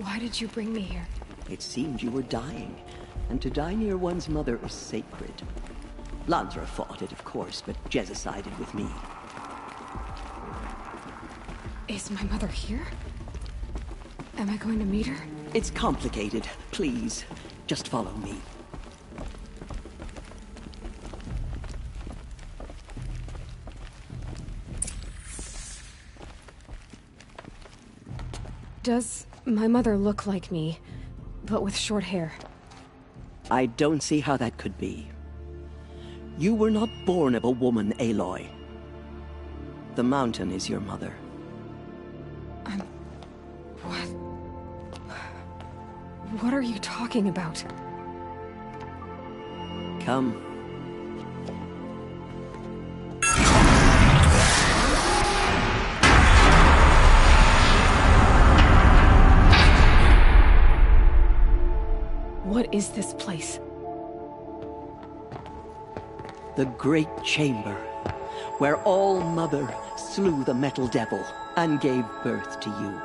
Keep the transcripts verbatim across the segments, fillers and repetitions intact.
Why did you bring me here? It seemed you were dying, and to die near one's mother is sacred. Lansra fought it, of course, but Jezza sided with me. Is my mother here? Am I going to meet her? It's complicated. Please, just follow me. Does my mother look like me, but with short hair? I don't see how that could be. You were not born of a woman, Aloy. The mountain is your mother. I'm... What? What are you talking about? Come. What is this place? The Great Chamber, where All-Mother slew the Metal Devil and gave birth to you.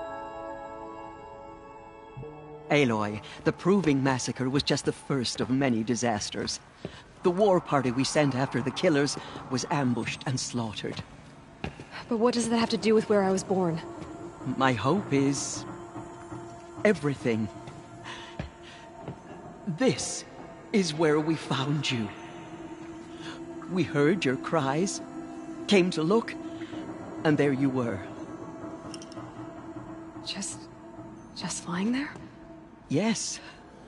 Aloy, the Proving Massacre was just the first of many disasters. The war party we sent after the killers was ambushed and slaughtered. But what does that have to do with where I was born? My hope is... everything. This is where we found you. We heard your cries, came to look, and there you were. Just... just lying there? Yes.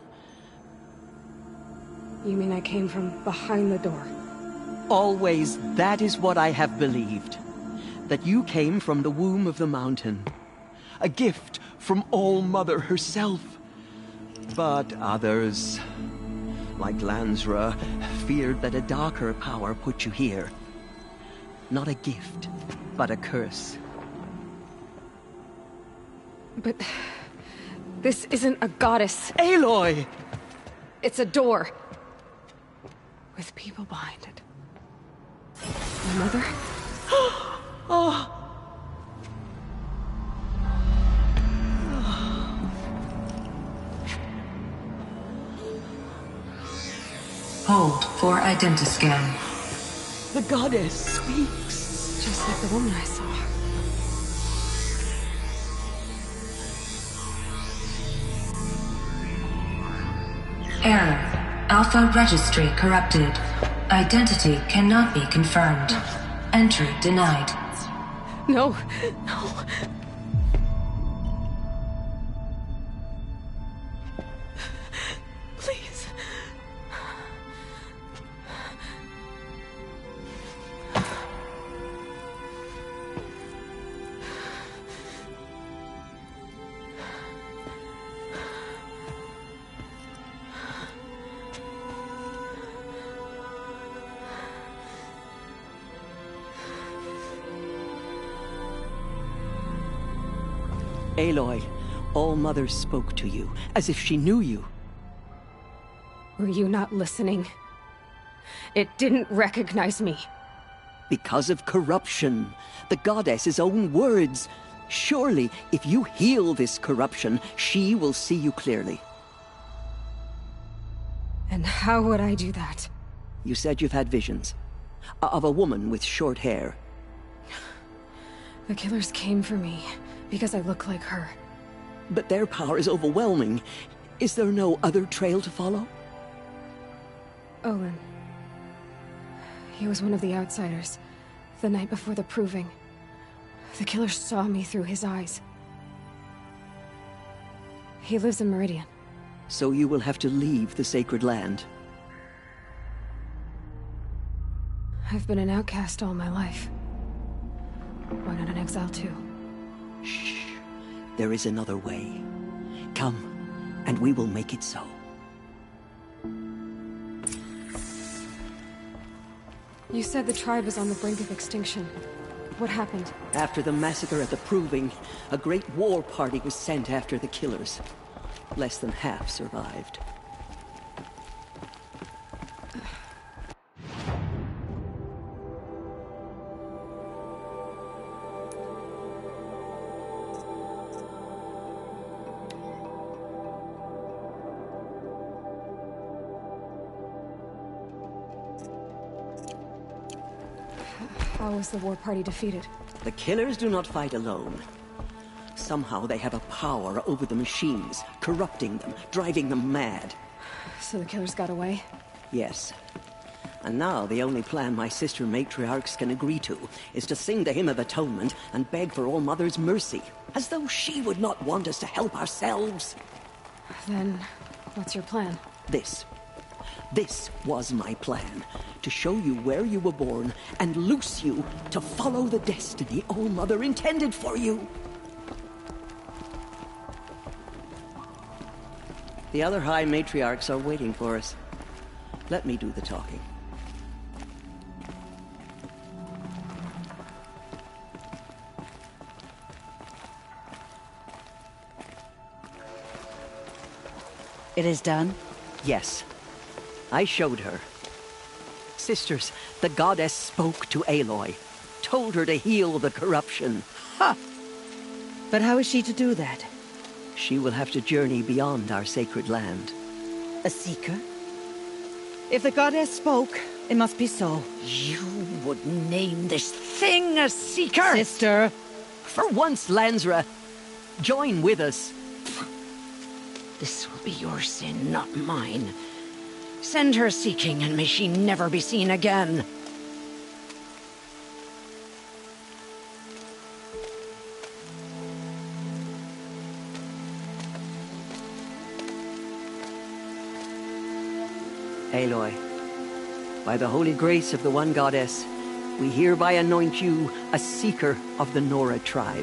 You mean I came from behind the door? Always that is what I have believed. That you came from the womb of the mountain. A gift from All-Mother herself. But others, like Lansra, feared that a darker power put you here. Not a gift, but a curse. But... this isn't a goddess. Aloy! It's a door. With people behind it. My mother? Oh! Hold for identiscan. The goddess speaks. Just like the woman I saw. Error. Alpha registry corrupted. Identity cannot be confirmed. Entry denied. No, no. Please. Aloy, All-Mother spoke to you, as if she knew you. Were you not listening? It didn't recognize me. Because of corruption. The goddess's own words. Surely, if you heal this corruption, she will see you clearly. And how would I do that? You said you've had visions. Of a woman with short hair. The killers came for me, because I look like her. But their power is overwhelming. Is there no other trail to follow? Olin. He was one of the outsiders, the night before the Proving. The killer saw me through his eyes. He lives in Meridian. So you will have to leave the sacred land. I've been an outcast all my life. Why not an exile too? Shh. There is another way. Come, and we will make it so. You said the tribe was on the brink of extinction. What happened? After the massacre at the Proving, a great war party was sent after the killers. Less than half survived. How was the war party defeated? The killers do not fight alone. Somehow they have a power over the machines, corrupting them, driving them mad. So the killers got away? Yes. And now the only plan my sister matriarchs can agree to is to sing the Hymn of Atonement and beg for All Mother's mercy, as though she would not want us to help ourselves. Then, what's your plan? This. This was my plan. To show you where you were born and loose you to follow the destiny All Mother intended for you. The other High Matriarchs are waiting for us. Let me do the talking. It is done? Yes. I showed her. Sisters, the goddess spoke to Aloy. Told her to heal the corruption. Ha! But how is she to do that? She will have to journey beyond our sacred land. A seeker? If the goddess spoke, it must be so. You would name this thing a seeker? Sister! For once, Lansra, join with us. This will be your sin, not mine. Send her seeking, and may she never be seen again. Aloy, by the holy grace of the One Goddess, we hereby anoint you a seeker of the Nora tribe.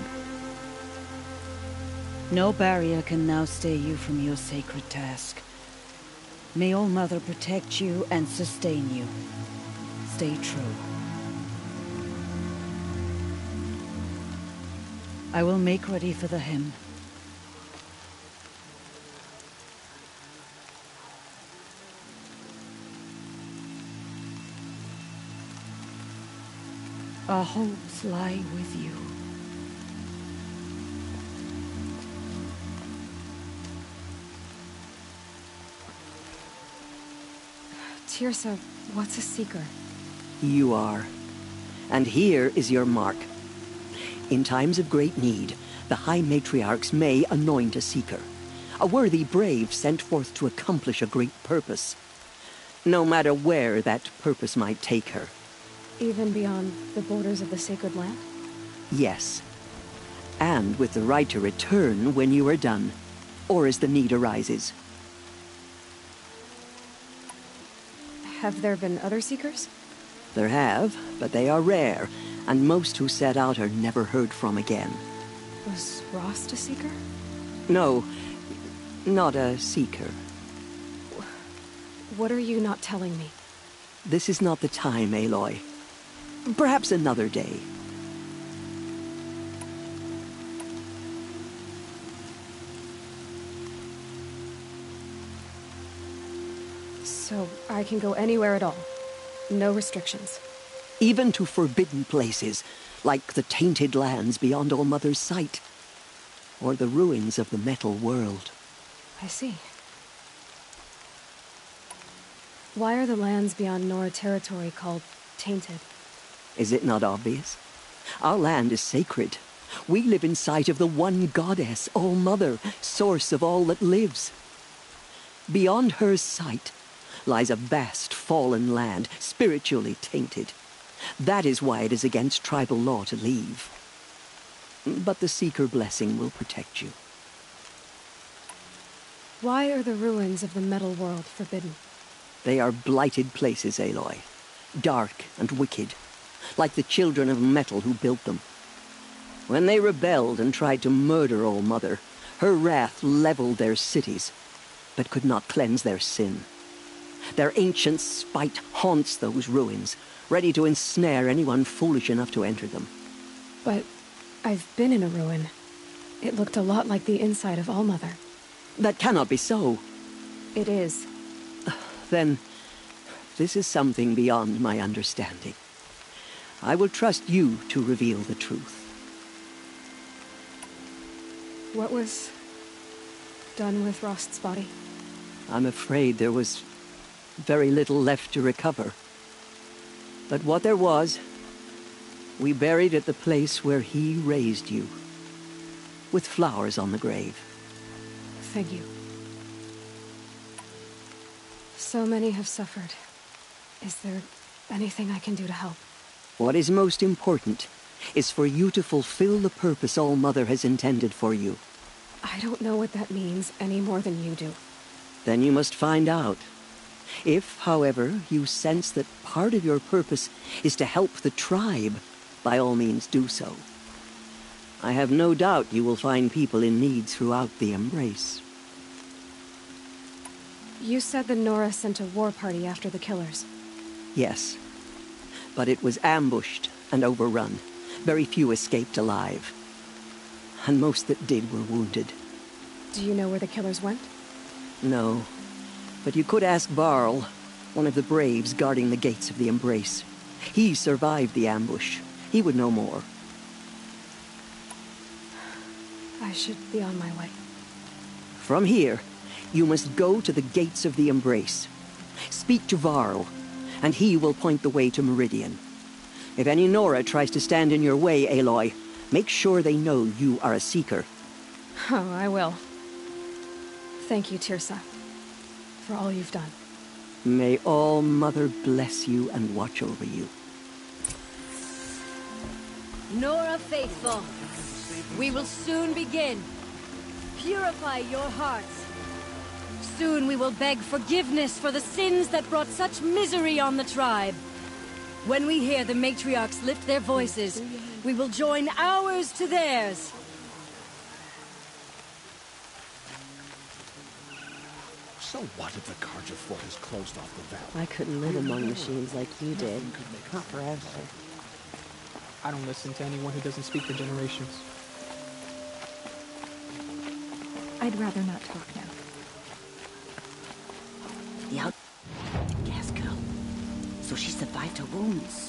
No barrier can now stay you from your sacred task. May All Mother protect you and sustain you. Stay true. I will make ready for the hymn. Our hopes lie with you. Teersa, what's a seeker? You are. And here is your mark. In times of great need, the High Matriarchs may anoint a seeker. A worthy brave sent forth to accomplish a great purpose. No matter where that purpose might take her. Even beyond the borders of the sacred land? Yes. And with the right to return when you are done, or as the need arises. Have there been other seekers? There have, but they are rare, and most who set out are never heard from again. Was Rost a seeker? No, not a seeker. What are you not telling me? This is not the time, Aloy. Perhaps another day. So, I can go anywhere at all? No restrictions? Even to forbidden places, like the tainted lands beyond All Mother's sight. Or the ruins of the metal world. I see. Why are the lands beyond Nora territory called tainted? Is it not obvious? Our land is sacred. We live in sight of the One Goddess, All Mother, source of all that lives. Beyond her sight lies a vast fallen land, spiritually tainted. That is why it is against tribal law to leave. But the Seeker blessing will protect you. Why are the ruins of the metal world forbidden? They are blighted places, Aloy. Dark and wicked, like the children of metal who built them. When they rebelled and tried to murder All Mother, her wrath leveled their cities, but could not cleanse their sin. Their ancient spite haunts those ruins, ready to ensnare anyone foolish enough to enter them. But I've been in a ruin. It looked a lot like the inside of All Mother. That cannot be so. It is. Then, this is something beyond my understanding. I will trust you to reveal the truth. What was done with Rost's body? I'm afraid there was very little left to recover. But what there was, We buried at the place where he raised you, with flowers on the grave. Thank you. So many have suffered. Is there anything I can do to help? What is most important is for you to fulfill the purpose All-Mother has intended for you. I don't know what that means any more than you do. Then you must find out. If, however, you sense that part of your purpose is to help the tribe, by all means do so. I have no doubt you will find people in need throughout the Embrace. You said the Nora sent a war party after the killers. Yes. But it was ambushed and overrun. Very few escaped alive. And most that did were wounded. Do you know where the killers went? No. But you could ask Varl, one of the braves guarding the gates of the Embrace. He survived the ambush. He would know more. I should be on my way. From here, you must go to the gates of the Embrace. Speak to Varl, and he will point the way to Meridian. If any Nora tries to stand in your way, Aloy, make sure they know you are a Seeker. Oh, I will. Thank you, Teersa, for all you've done. May All-Mother bless you and watch over you. Nora Faithful, we will soon begin. Purify your hearts. Soon we will beg forgiveness for the sins that brought such misery on the tribe. When we hear the matriarchs lift their voices, we will join ours to theirs. So what if the Carja fort is closed off the valley? I couldn't live among machines like you did. Not forever. I don't listen to anyone who doesn't speak for generations. I'd rather not talk now. The out... Gas girl. So she survived her wounds.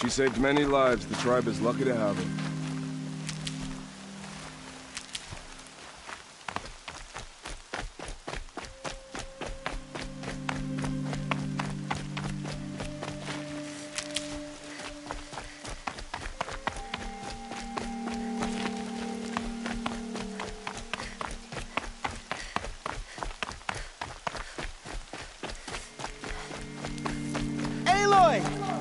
She saved many lives. The tribe is lucky to have her. Aloy!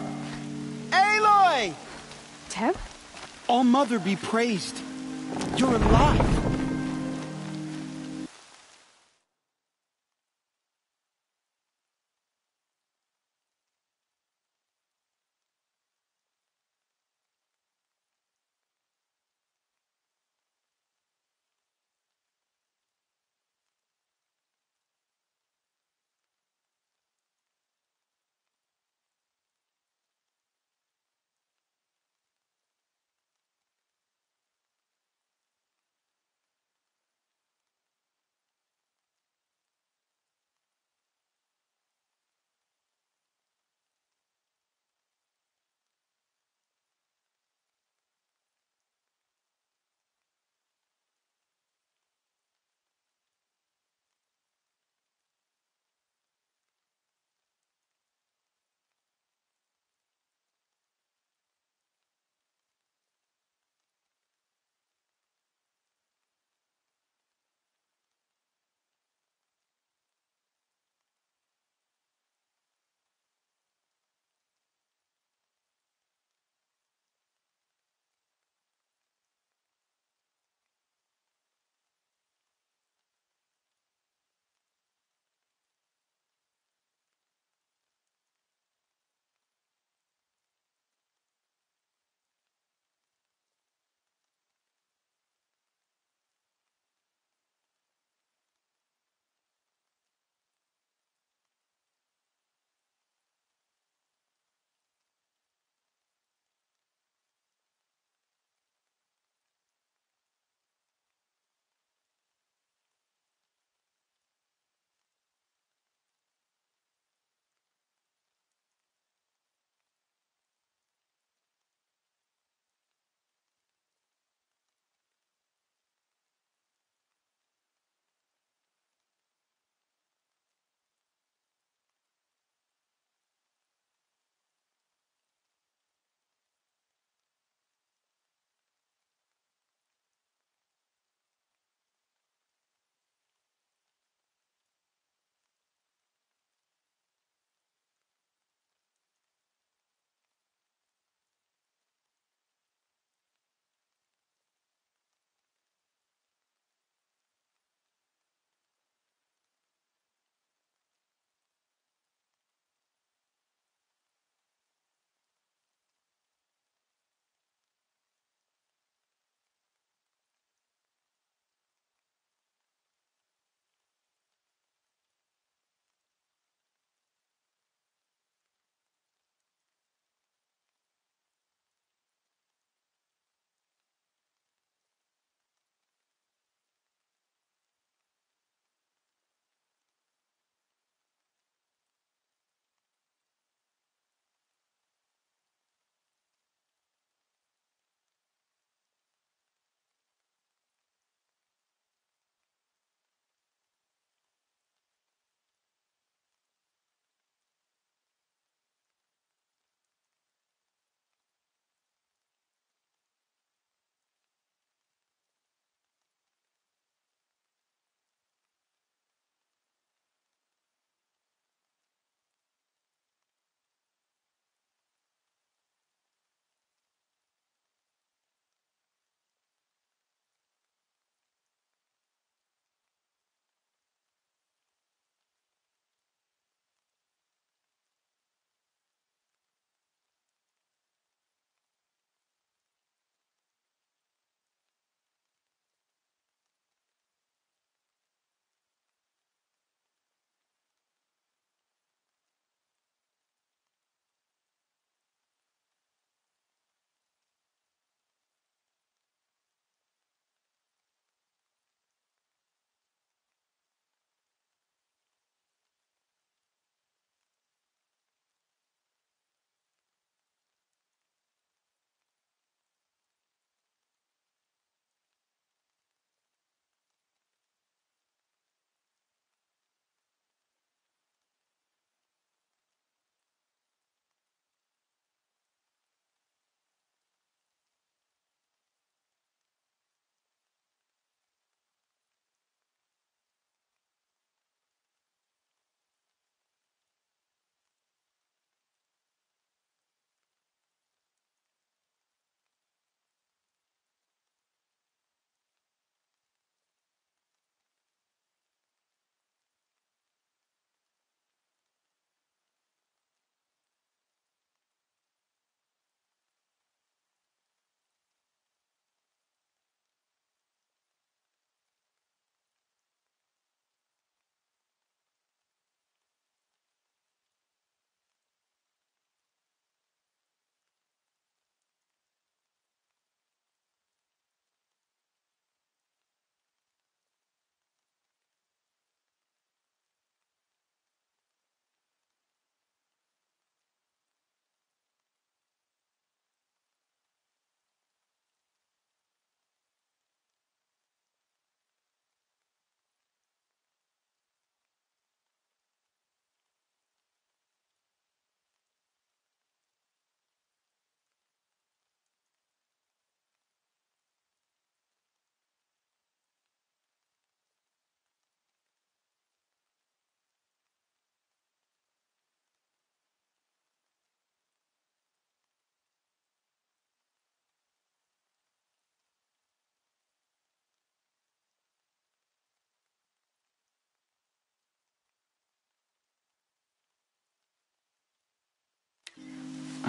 Aloy! Teb? All Mother be praised. You're alive.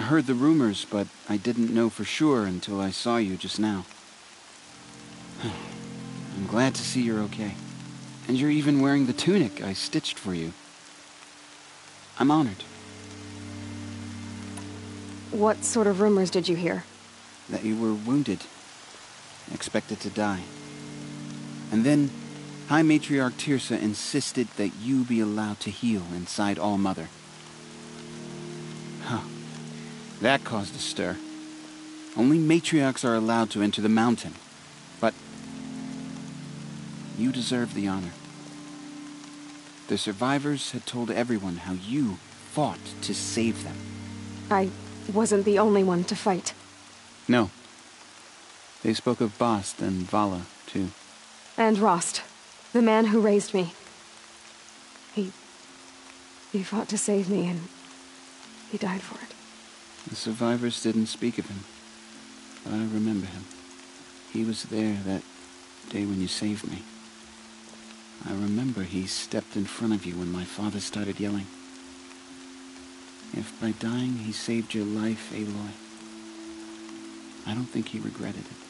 heard the rumors, but I didn't know for sure until I saw you just now. I'm glad to see you're okay. And you're even wearing the tunic I stitched for you. I'm honored. What sort of rumors did you hear? That you were wounded. Expected to die. And then, High Matriarch Teersa insisted that you be allowed to heal inside All-Mother. Huh. That caused a stir. Only matriarchs are allowed to enter the mountain. But you deserve the honor. The survivors had told everyone how you fought to save them. I wasn't the only one to fight. No. They spoke of Bast and Vala, too. And Rost, the man who raised me. He... he fought to save me, and he died for it. The survivors didn't speak of him, but I remember him. He was there that day when you saved me. I remember he stepped in front of you when my father started yelling. If by dying he saved your life, Aloy, I don't think he regretted it.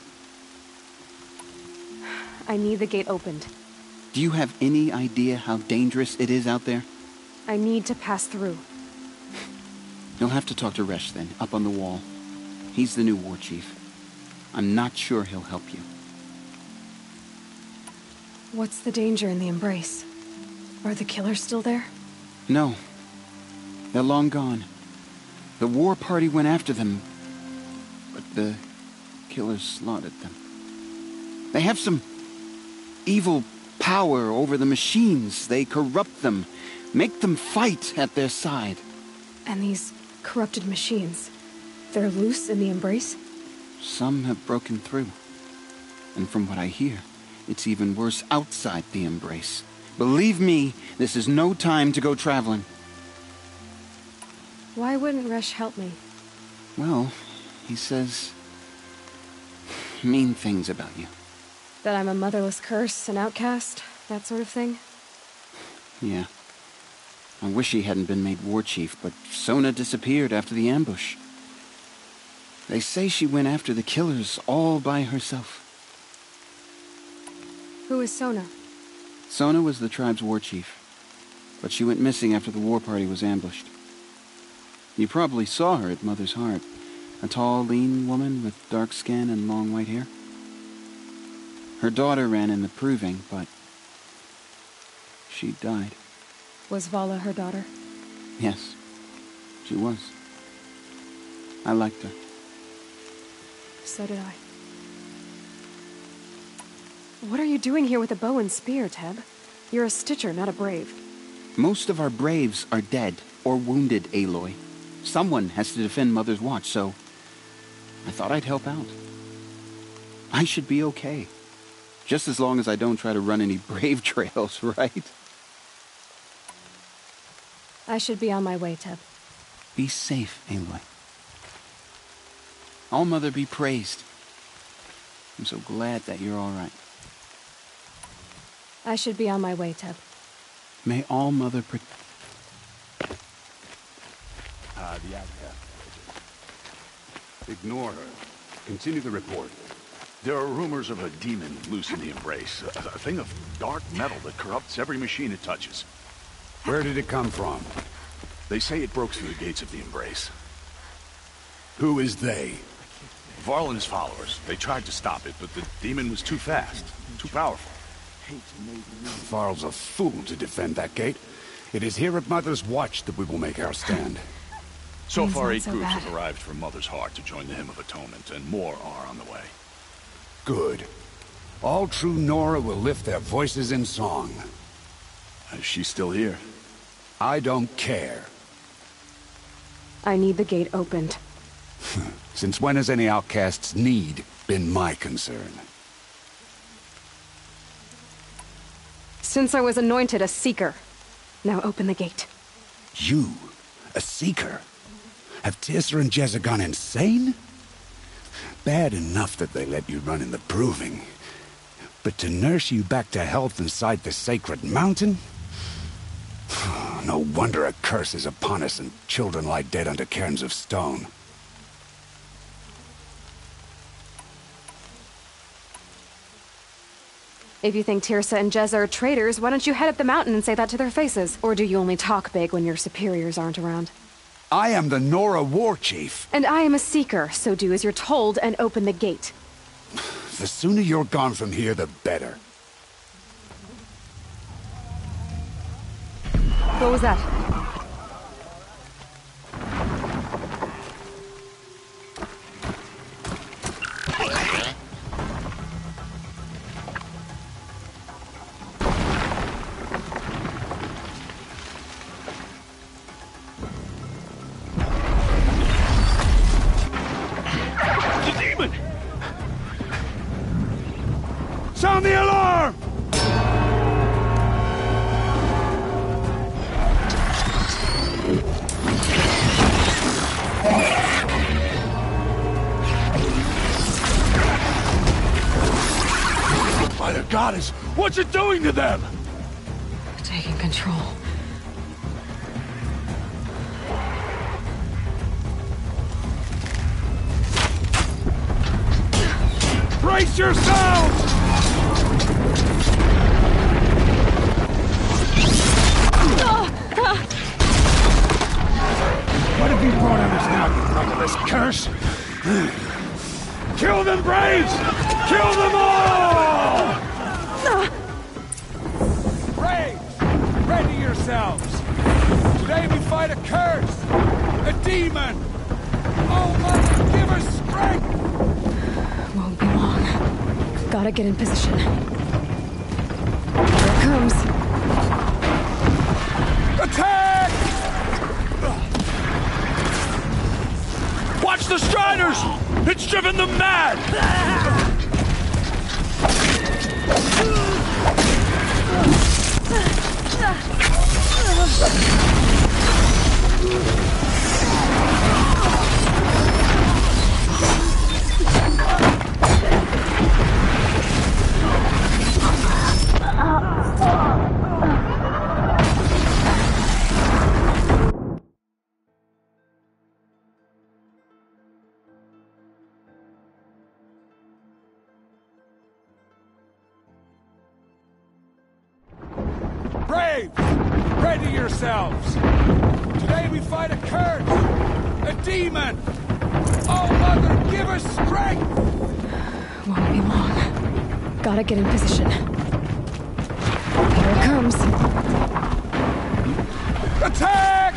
I need the gate opened. Do you have any idea how dangerous it is out there? I need to pass through. You'll have to talk to Resh then, up on the wall. He's the new war chief. I'm not sure he'll help you. What's the danger in the Embrace? Are the killers still there? No. They're long gone. The war party went after them, but the killers slaughtered them. They have some evil power over the machines. They corrupt them, make them fight at their side. And these corrupted machines, they're loose in the Embrace? Some have broken through. And from what I hear, it's even worse outside the Embrace. Believe me, this is no time to go traveling. Why wouldn't Resh help me? Well, he says mean things about you. That I'm a motherless curse, an outcast, that sort of thing? Yeah. I wish he hadn't been made war chief, but Sona disappeared after the ambush. They say she went after the killers all by herself. Who is Sona? Sona was the tribe's war chief, but she went missing after the war party was ambushed. You probably saw her at Mother's Heart. A tall, lean woman with dark skin and long white hair. Her daughter ran in the proving, but she died. Was Vala her daughter? Yes, she was. I liked her. So did I. What are you doing here with a bow and spear, Teb? You're a Stitcher, not a Brave. Most of our Braves are dead or wounded, Aloy. Someone has to defend Mother's Watch, so I thought I'd help out. I should be okay. Just as long as I don't try to run any Brave trails, right? I should be on my way, Teb. Be safe, Aloy. All-Mother be praised. I'm so glad that you're all right. I should be on my way, Teb. May All-Mother protect... Ah, the outcast. Ignore her. Continue the report. There are rumors of a demon loose in the Embrace. A, a thing of dark metal that corrupts every machine it touches. Where did it come from? They say it broke through the gates of the Embrace. Who is they? Varl and his followers. They tried to stop it, but the demon was too fast, too powerful. Varl's a fool to defend that gate. It is here at Mother's Watch that we will make our stand. So Things far, not eight so groups bad. have arrived from Mother's Heart to join the Hymn of Atonement, and more are on the way. Good. All true Nora will lift their voices in song. Is she still here? I don't care. I need the gate opened. Since when has any outcast's need been my concern? Since I was anointed a Seeker. Now open the gate. You? A Seeker? Have Teersa and Jezza gone insane? Bad enough that they let you run in the Proving. But to nurse you back to health inside the Sacred Mountain? No wonder a curse is upon us and children lie dead under cairns of stone. If you think Tirsa and Jezza are traitors, why don't you head up the mountain and say that to their faces? Or do you only talk big when your superiors aren't around? I am the Nora War Chief. And I am a Seeker, so do as you're told and open the gate. The sooner you're gone from here, the better. What was that? Sound the alarm! By the goddess, what's it doing to them? Taking control. Brace yourselves! What have you brought on us now, you motherless curse? Kill them, Braves! Kill them all! Braves, ready yourselves! Today we fight a curse! A demon! Oh, Mother, give us strength! Won't be long. Gotta get in position. Here it comes. Attack! Watch the Striders! It's driven them mad! Braves! Ready yourselves! Today we fight a curse! A demon! Oh, Mother, give us strength! Won't be long. Gotta get in position. Here it comes. Attack!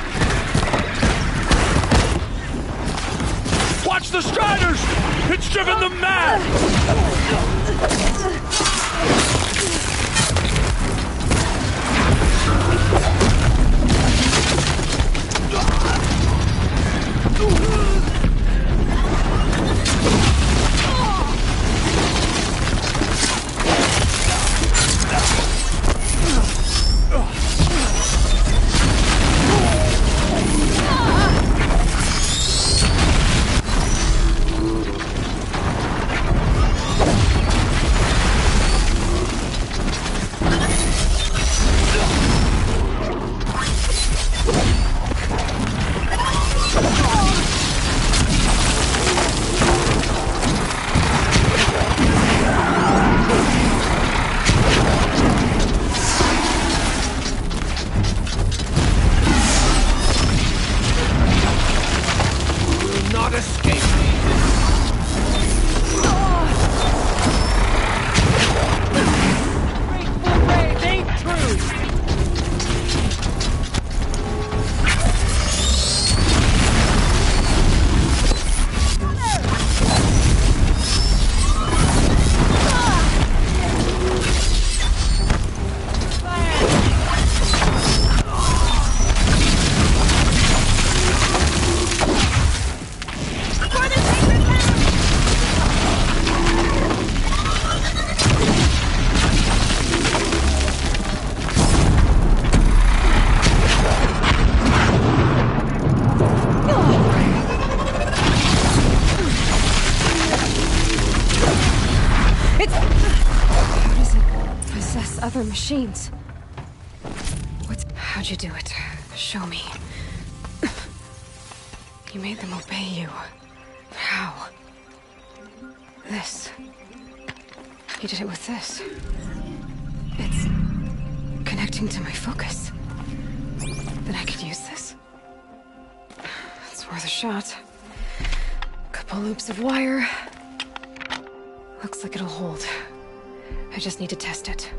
Watch the Striders! It's driven them mad! Other machines. What's... How'd you do it? Show me. You made them obey you. How? This. You did it with this. getting to my focus. Then I could use this. It's worth a shot. Couple loops of wire. Looks like it'll hold. I just need to test it.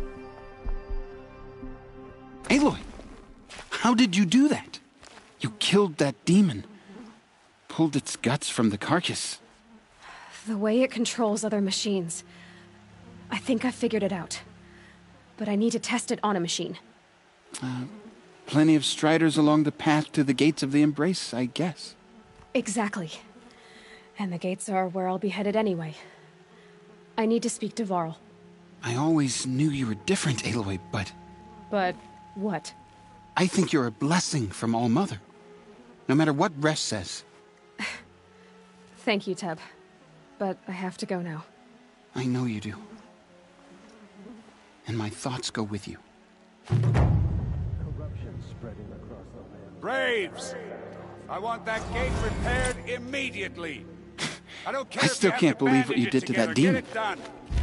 Aloy! How did you do that? You killed that demon. Pulled its guts from the carcass. The way it controls other machines. I think I figured it out. But I need to test it on a machine. Uh, plenty of striders along the path to the gates of the Embrace, I guess. Exactly. And the gates are where I'll be headed anyway. I need to speak to Varl. I always knew you were different, Aloy, but... But what? I think you're a blessing from All-Mother. No matter what Resh says. Thank you, Teb. But I have to go now. I know you do. And my thoughts go with you. Braves! I want that gate repaired immediately. I don't care I if still you have can't to believe what you bandage did it to that together. demon. Get it done.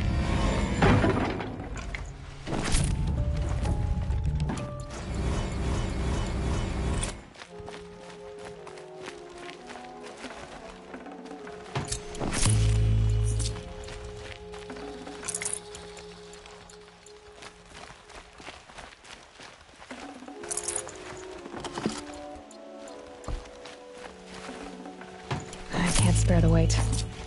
I can't spare the weight.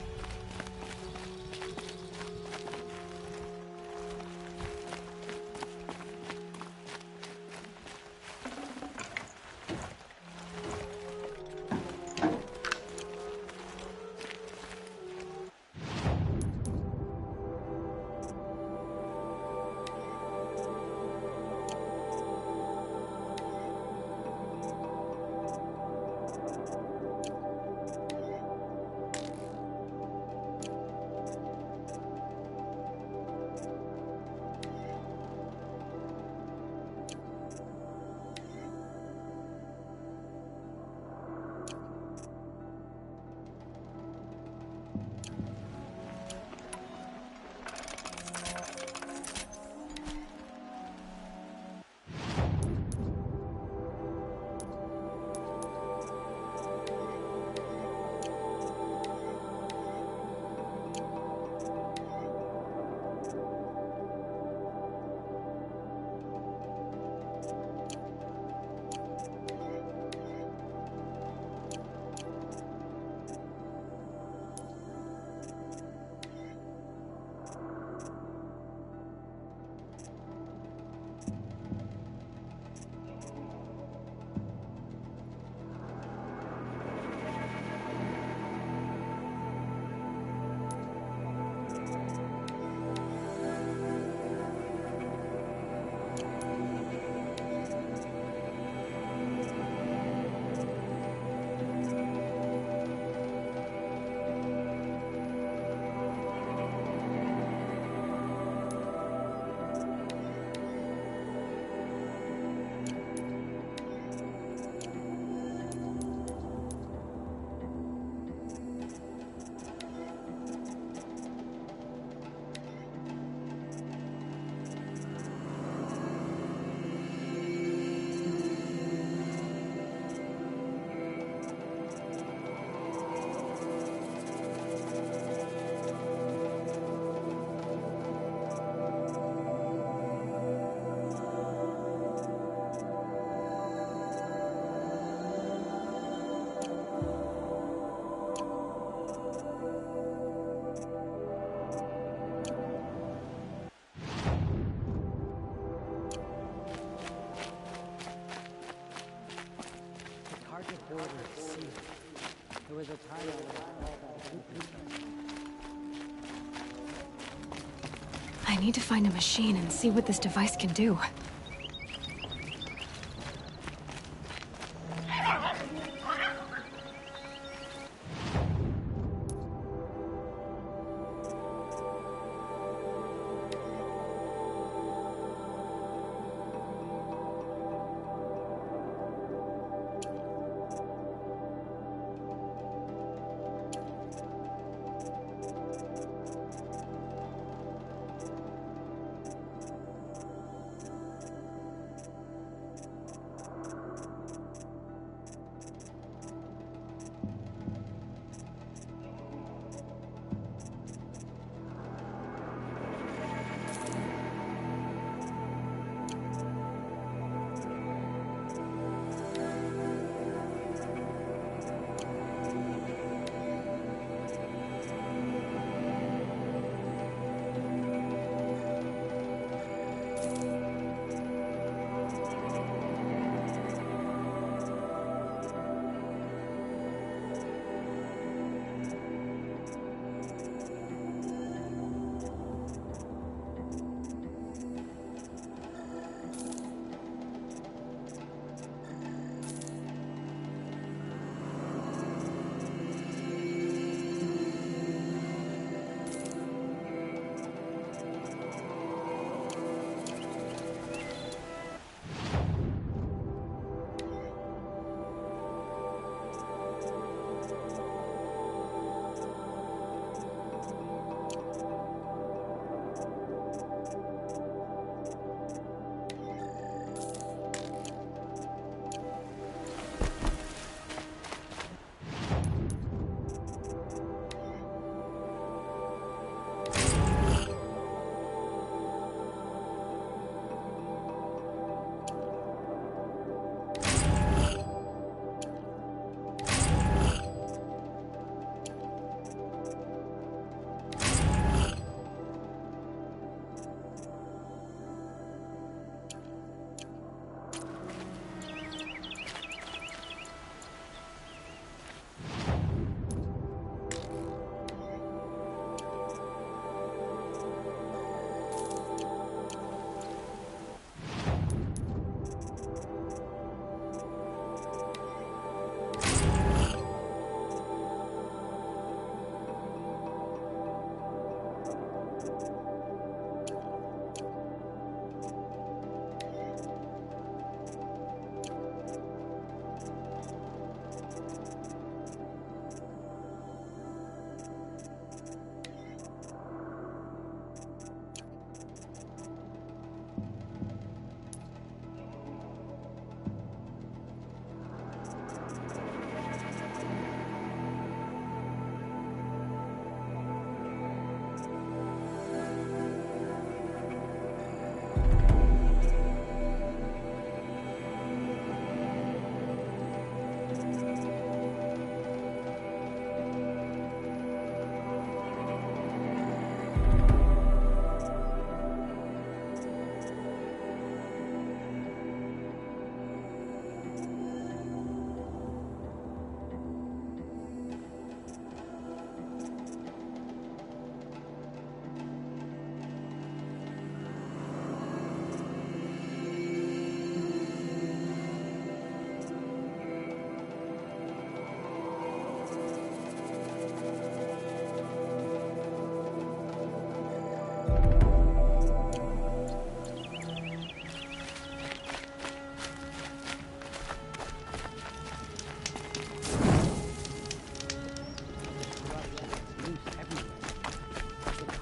There was a time I need to find a machine and see what this device can do.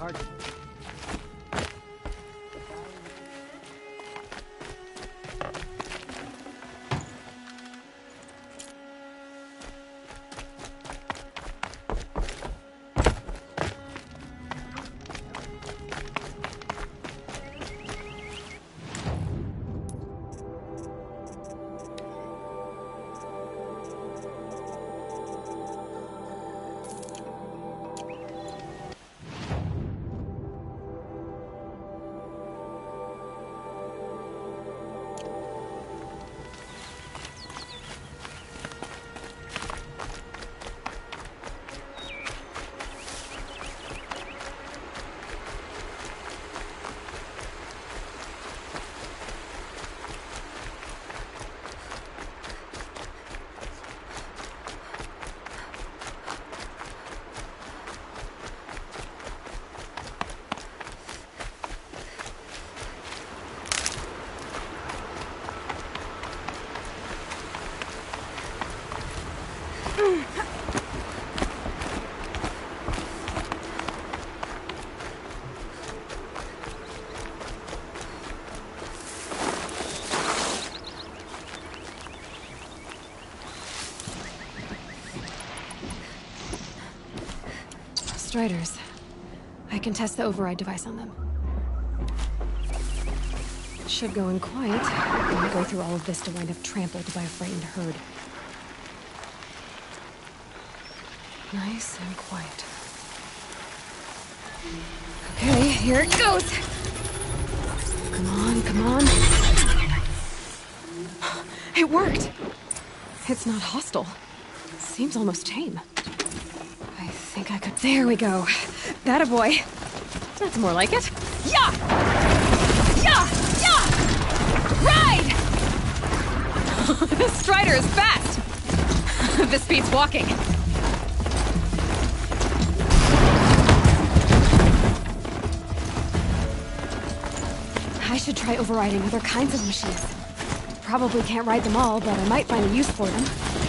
Hard. Striders. I can test the override device on them. It should go in quiet. I won't go through all of this to wind up trampled by a frightened herd. Nice and quiet. Okay, here it goes! Come on, come on. It worked! It's not hostile. Seems almost tame. I think I could... There we go. That a boy. That's more like it. Yeah! Yeah! Yeah! Ride! This Strider is fast! This beats walking. I should try overriding other kinds of machines. Probably can't ride them all, but I might find a use for them.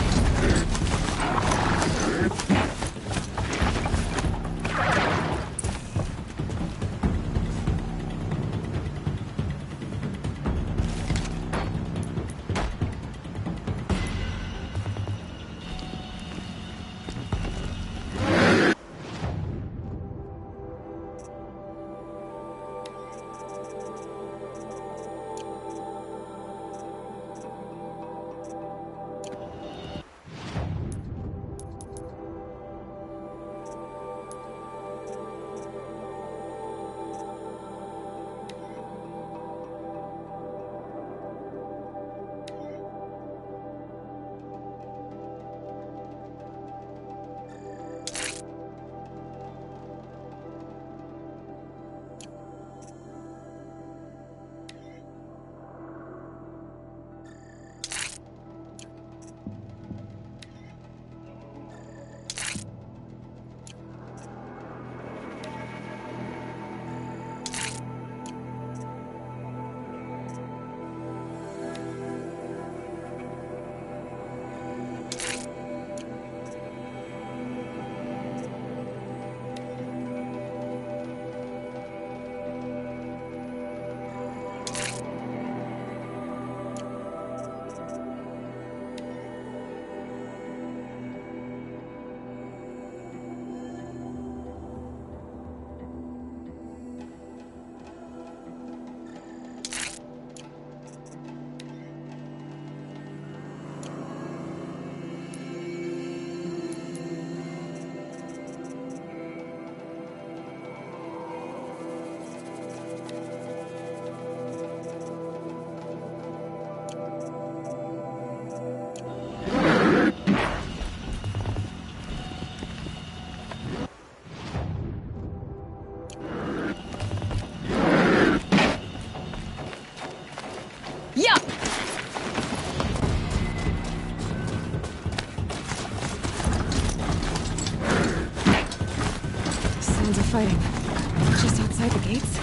Fighting. Just outside the gates?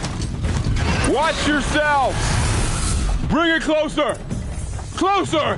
Watch yourself! Bring it closer! Closer!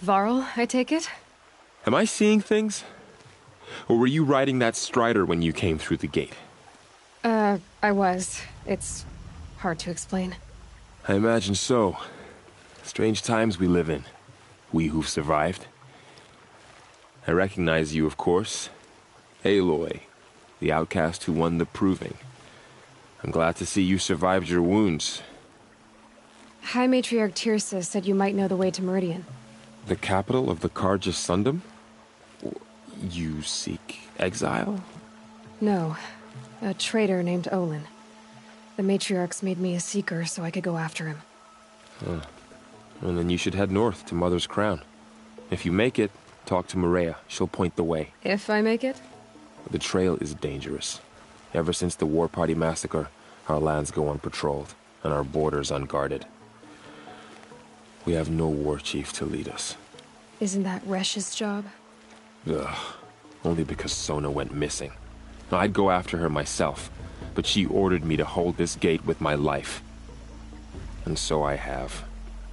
Varl, I take it? Am I seeing things? Or were you riding that strider when you came through the gate? Uh, I was. It's hard to explain. I imagine so. Strange times we live in. We who've survived. I recognize you, of course. Aloy, the outcast who won the Proving. I'm glad to see you survived your wounds. High Matriarch Tirsa said you might know the way to Meridian. The capital of the Carja Sundom? You seek exile? No. A traitor named Olin. The Matriarchs made me a seeker so I could go after him. Huh. And then you should head north to Mother's Crown. If you make it, talk to Maria. She'll point the way. If I make it? The trail is dangerous. Ever since the War Party massacre, our lands go unpatrolled, and our borders unguarded. We have no war chief to lead us. Isn't that Resh's job? Ugh. Only because Sona went missing. I'd go after her myself, but she ordered me to hold this gate with my life. And so I have.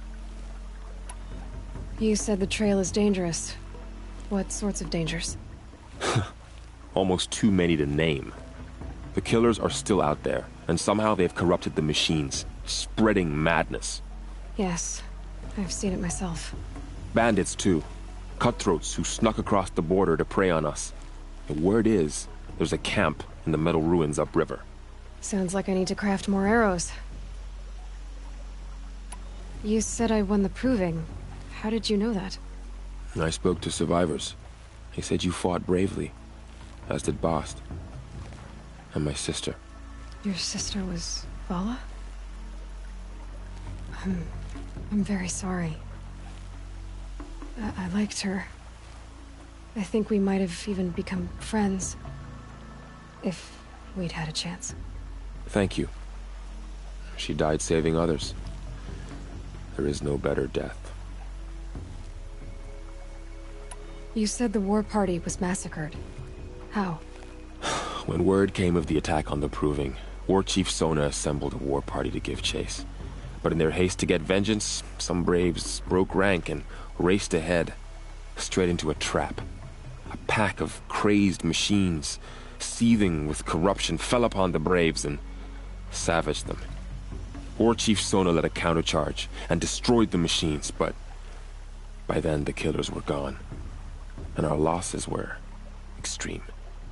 You said the trail is dangerous. What sorts of dangers? Almost too many to name. The killers are still out there, and somehow they've corrupted the machines, spreading madness. Yes, I've seen it myself. Bandits, too. Cutthroats who snuck across the border to prey on us. The word is, there's a camp in the metal ruins upriver. Sounds like I need to craft more arrows. You said I won the Proving. How did you know that? I spoke to survivors. They said you fought bravely, as did Bast. And my sister. Your sister was Vala? I'm... I'm very sorry. I, I liked her. I think we might have even become friends. If we'd had a chance. Thank you. She died saving others. There is no better death. You said the war party was massacred. How? When word came of the attack on the Proving, War Chief Sona assembled a war party to give chase. But in their haste to get vengeance, some braves broke rank and raced ahead, straight into a trap. A pack of crazed machines, seething with corruption, fell upon the braves and savaged them. War Chief Sona led a countercharge and destroyed the machines, but by then the killers were gone, and our losses were extreme.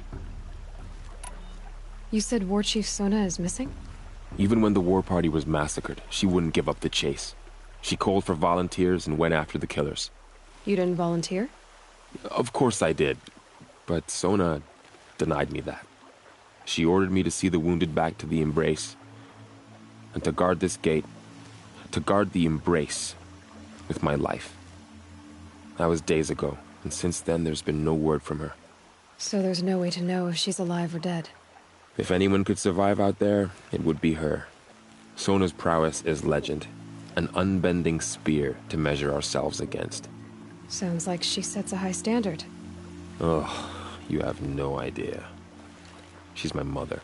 You said War Chief Sona is missing? Even when the war party was massacred, she wouldn't give up the chase. She called for volunteers and went after the killers. You didn't volunteer? Of course I did, but Sona denied me that. She ordered me to see the wounded back to the Embrace, and to guard this gate, to guard the Embrace with my life. That was days ago, and since then there's been no word from her. So there's no way to know if she's alive or dead? If anyone could survive out there, it would be her. Sona's prowess is legend, an unbending spear to measure ourselves against. Sounds like she sets a high standard. Oh, you have no idea. She's my mother.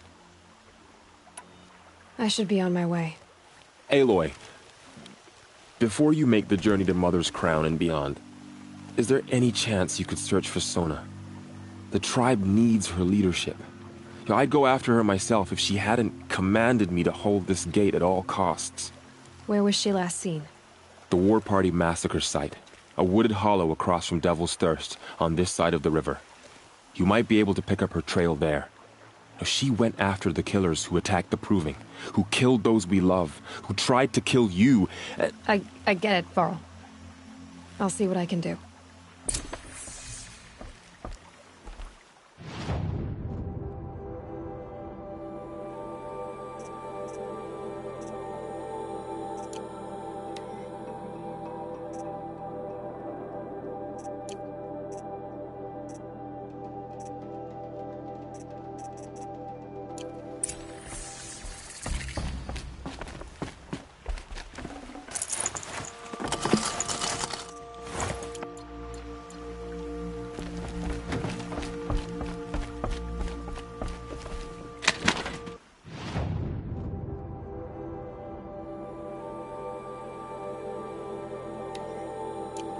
I should be on my way. Aloy, before you make the journey to Mother's Crown and beyond, is there any chance you could search for Sona? The tribe needs her leadership. I'd go after her myself if she hadn't commanded me to hold this gate at all costs. Where was she last seen? The War Party massacre site. A wooded hollow across from Devil's Thirst, on this side of the river. You might be able to pick up her trail there. She went after the killers who attacked the Proving, who killed those we love, who tried to kill you. I, I get it, Varl. I'll see what I can do.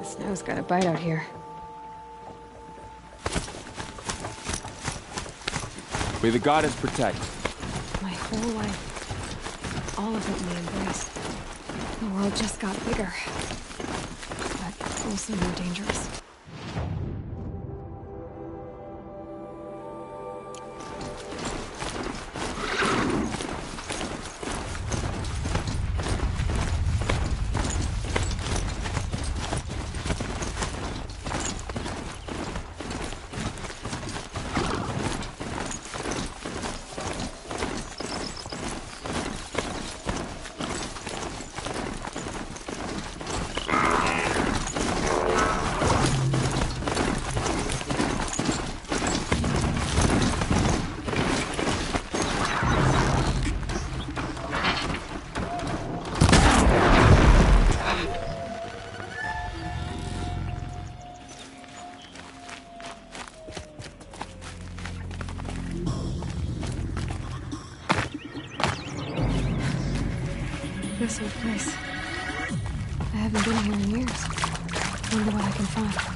The snow's got a bite out here. May the goddess protect. My whole life, all of it in the embrace. The world just got bigger, but also more dangerous. This old place. I haven't been here in years. Wonder what I can find.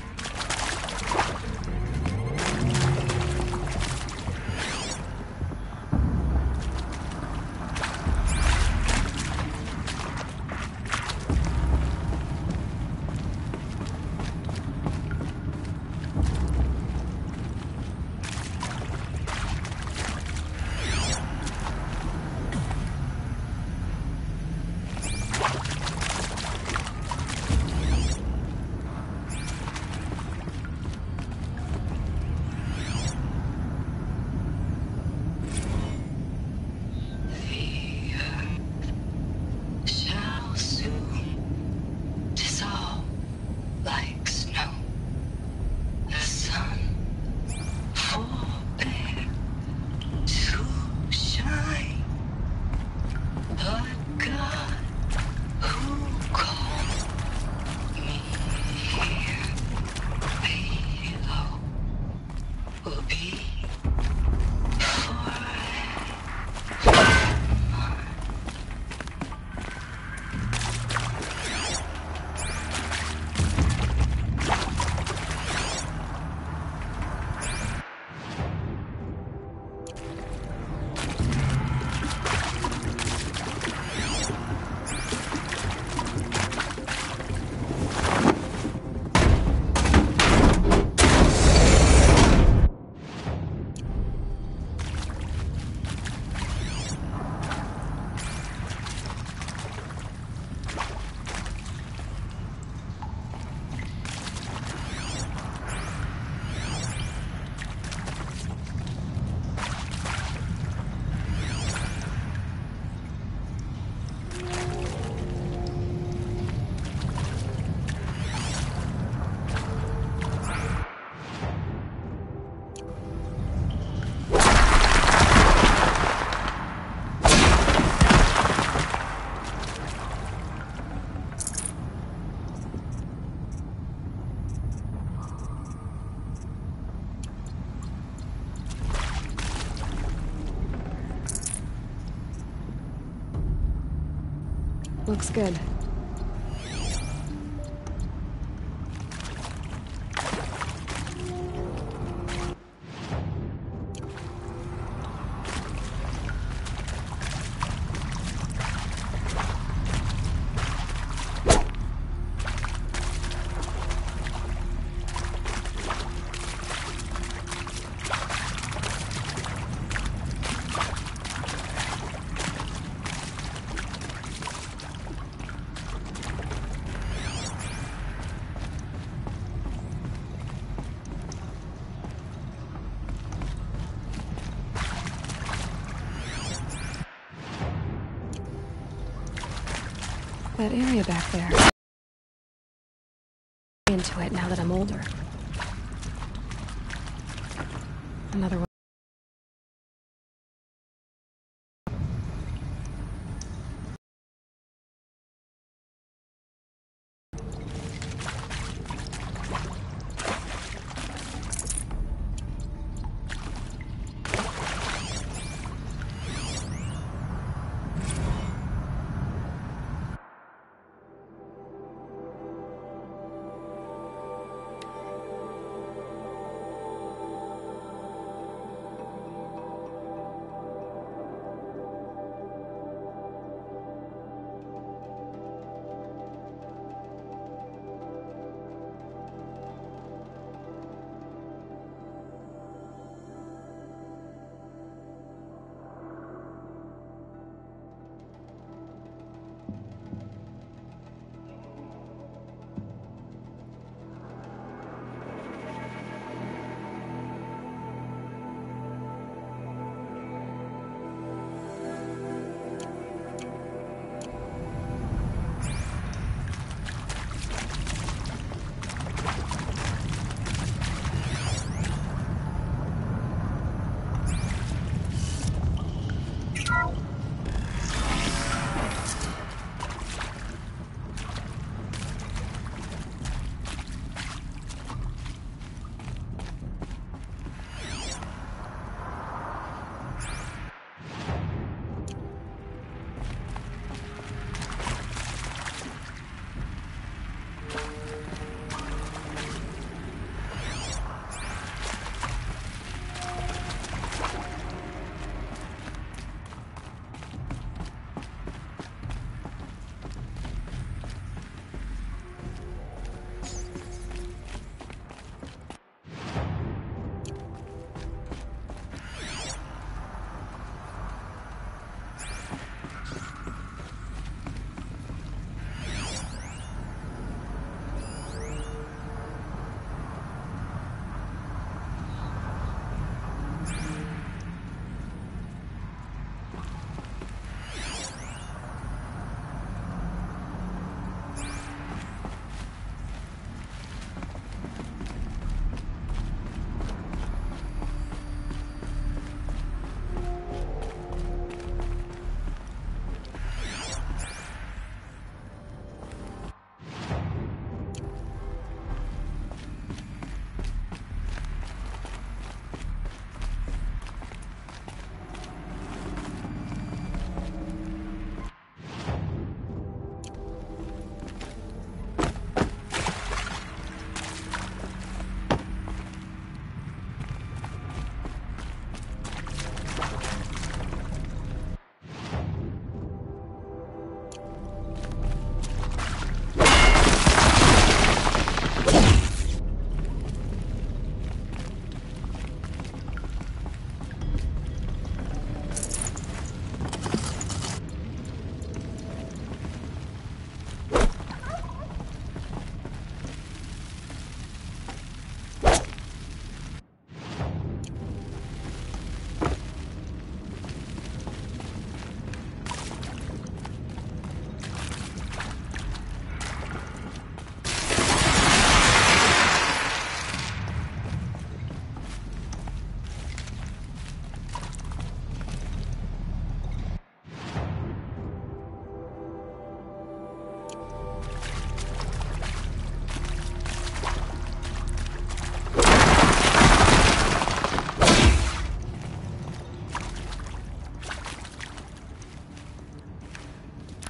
Looks good. That area back there. Into it now that I'm older. Another one.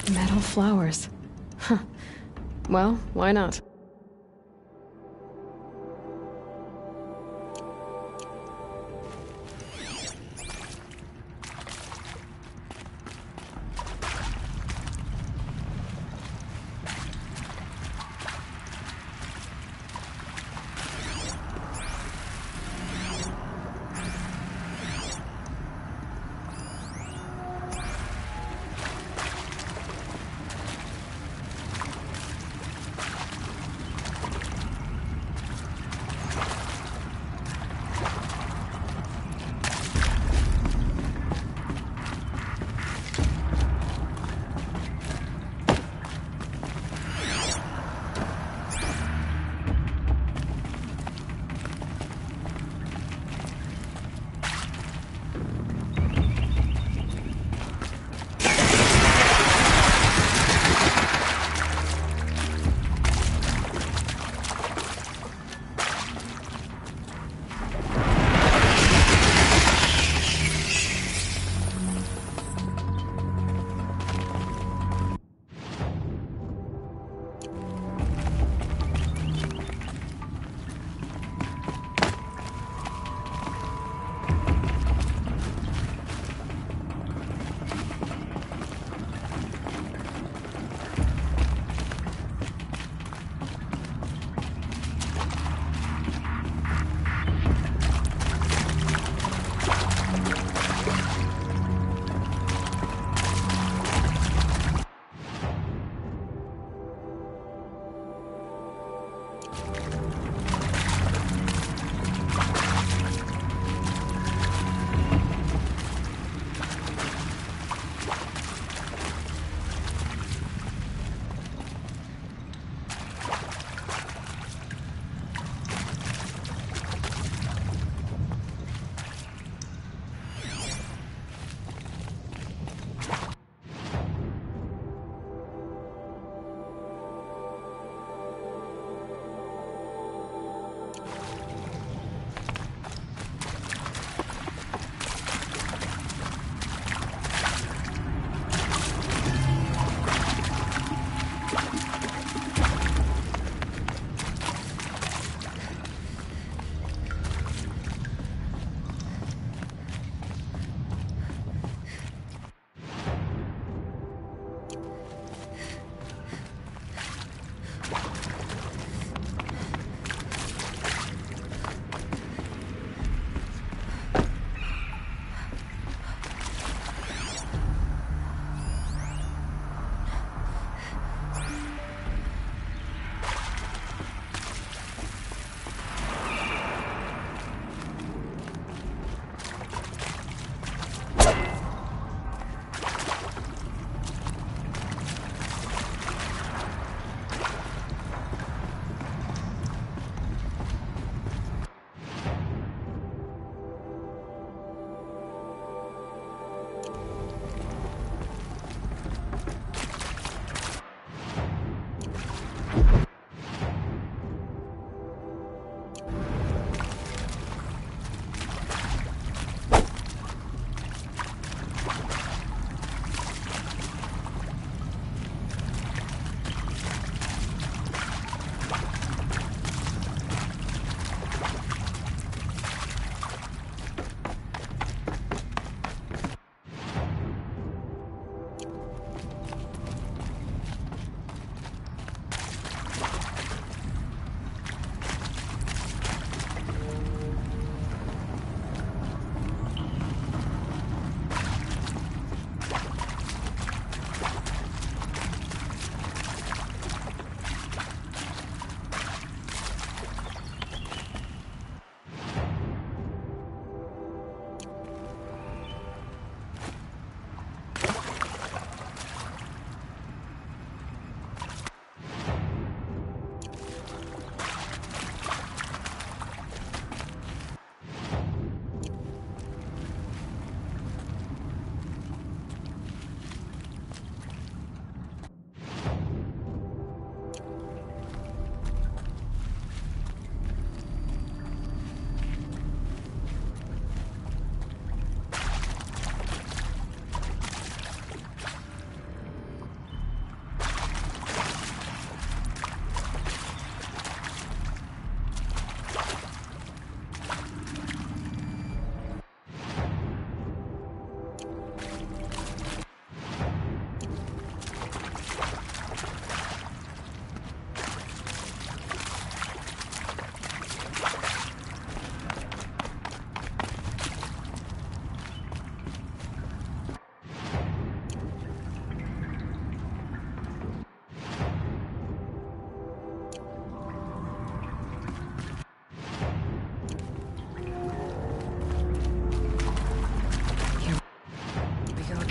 Metal flowers. Huh. Well, why not?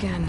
again.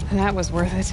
That was worth it.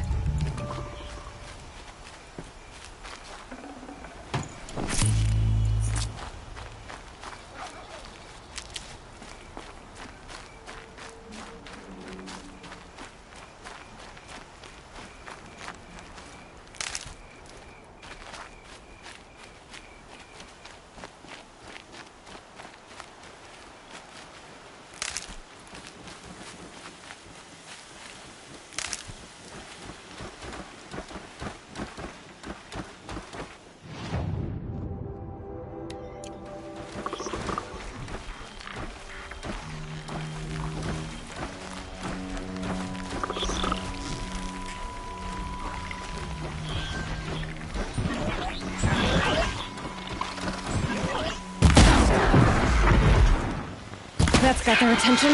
That's got their attention.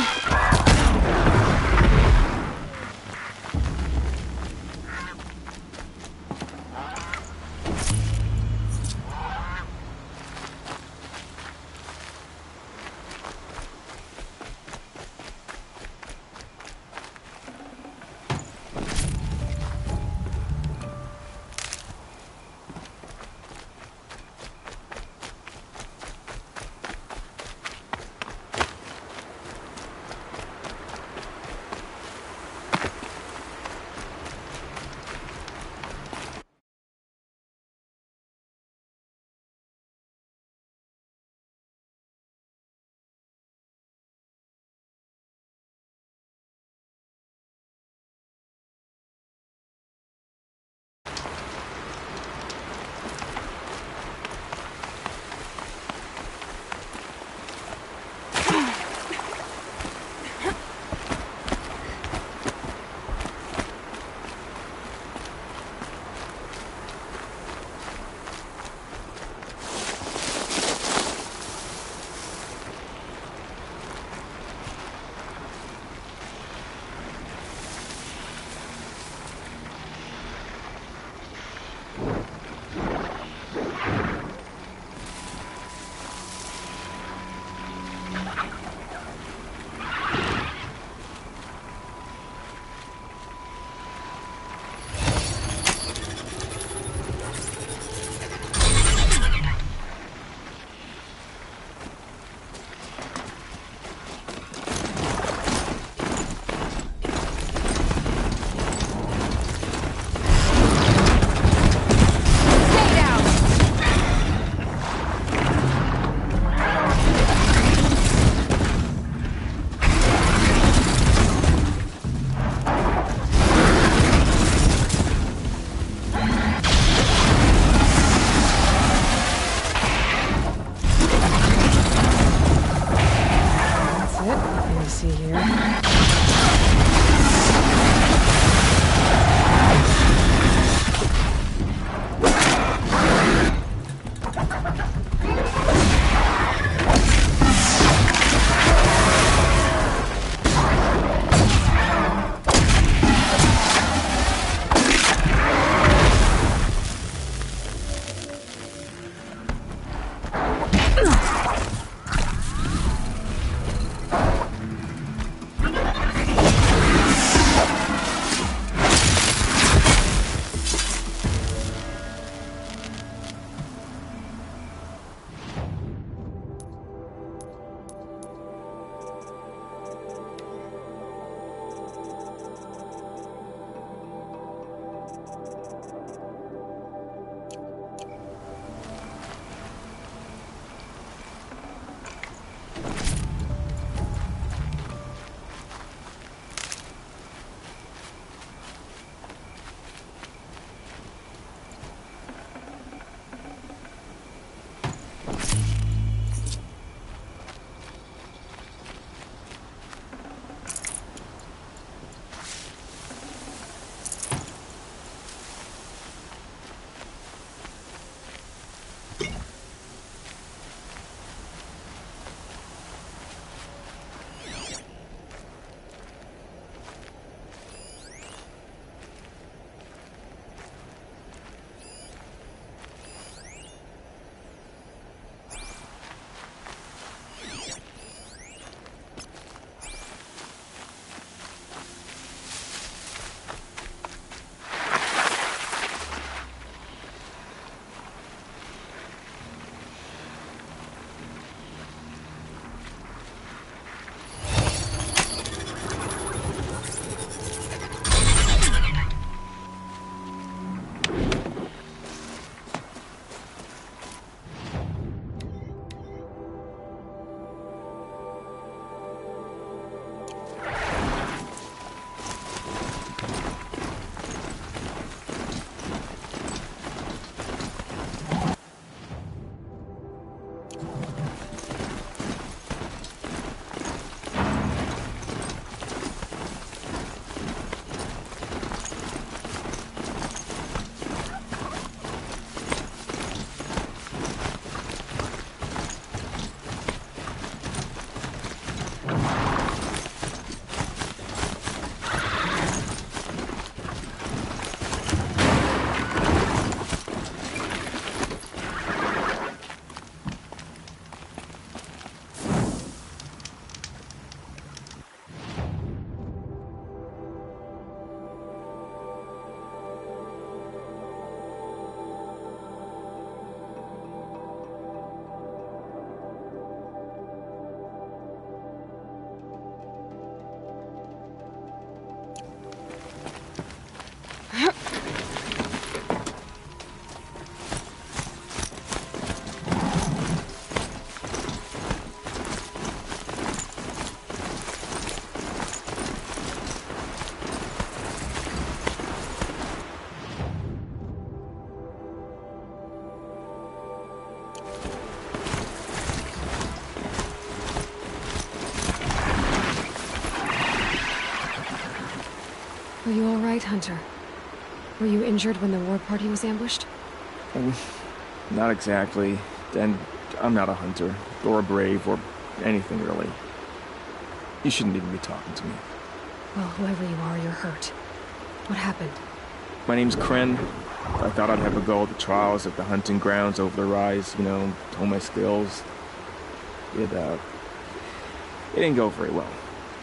hunter. Were you injured when the war party was ambushed? Um, not exactly. And I'm not a hunter, or a brave, or anything really. You shouldn't even be talking to me. Well, whoever you are, you're hurt. What happened? My name's Kren. I thought I'd have a go at the trials at the hunting grounds over the rise, you know, hone my skills. It, uh... It didn't go very well.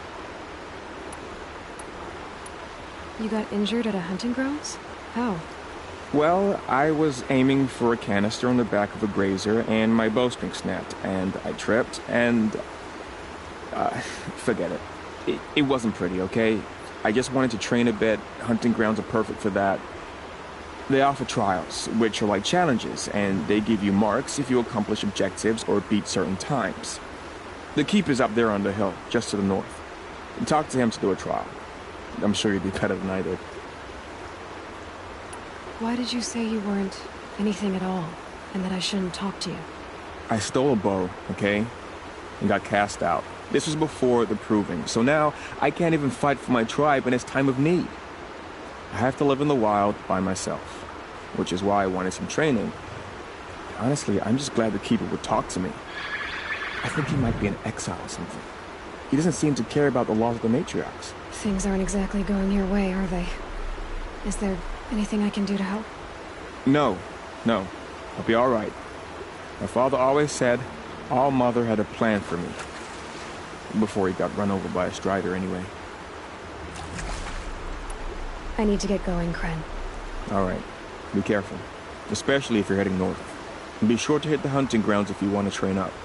You got injured at a hunting grounds? How? Well, I was aiming for a canister on the back of a grazer, and my bowstring snapped, and I tripped, and... Uh, forget it. it. It wasn't pretty, okay? I just wanted to train a bit. Hunting grounds are perfect for that. They offer trials, which are like challenges, and they give you marks if you accomplish objectives or beat certain times. The Keeper's up there on the hill, just to the north. Talk to him to do a trial. I'm sure you'd be better than I did. Why did you say you weren't anything at all, and that I shouldn't talk to you? I stole a bow, okay? And got cast out. This was before the Proving, so now I can't even fight for my tribe in its time of need. I have to live in the wild by myself, which is why I wanted some training. Honestly, I'm just glad the Keeper would talk to me. I think he might be in exile or something. He doesn't seem to care about the laws of the matriarchs. Things aren't exactly going your way, are they? Is there anything I can do to help? No, no. I'll be all right. My father always said All Mother had a plan for me. Before he got run over by a strider, anyway. I need to get going, Kren. All right. Be careful. Especially if you're heading north. And be sure to hit the hunting grounds if you want to train up.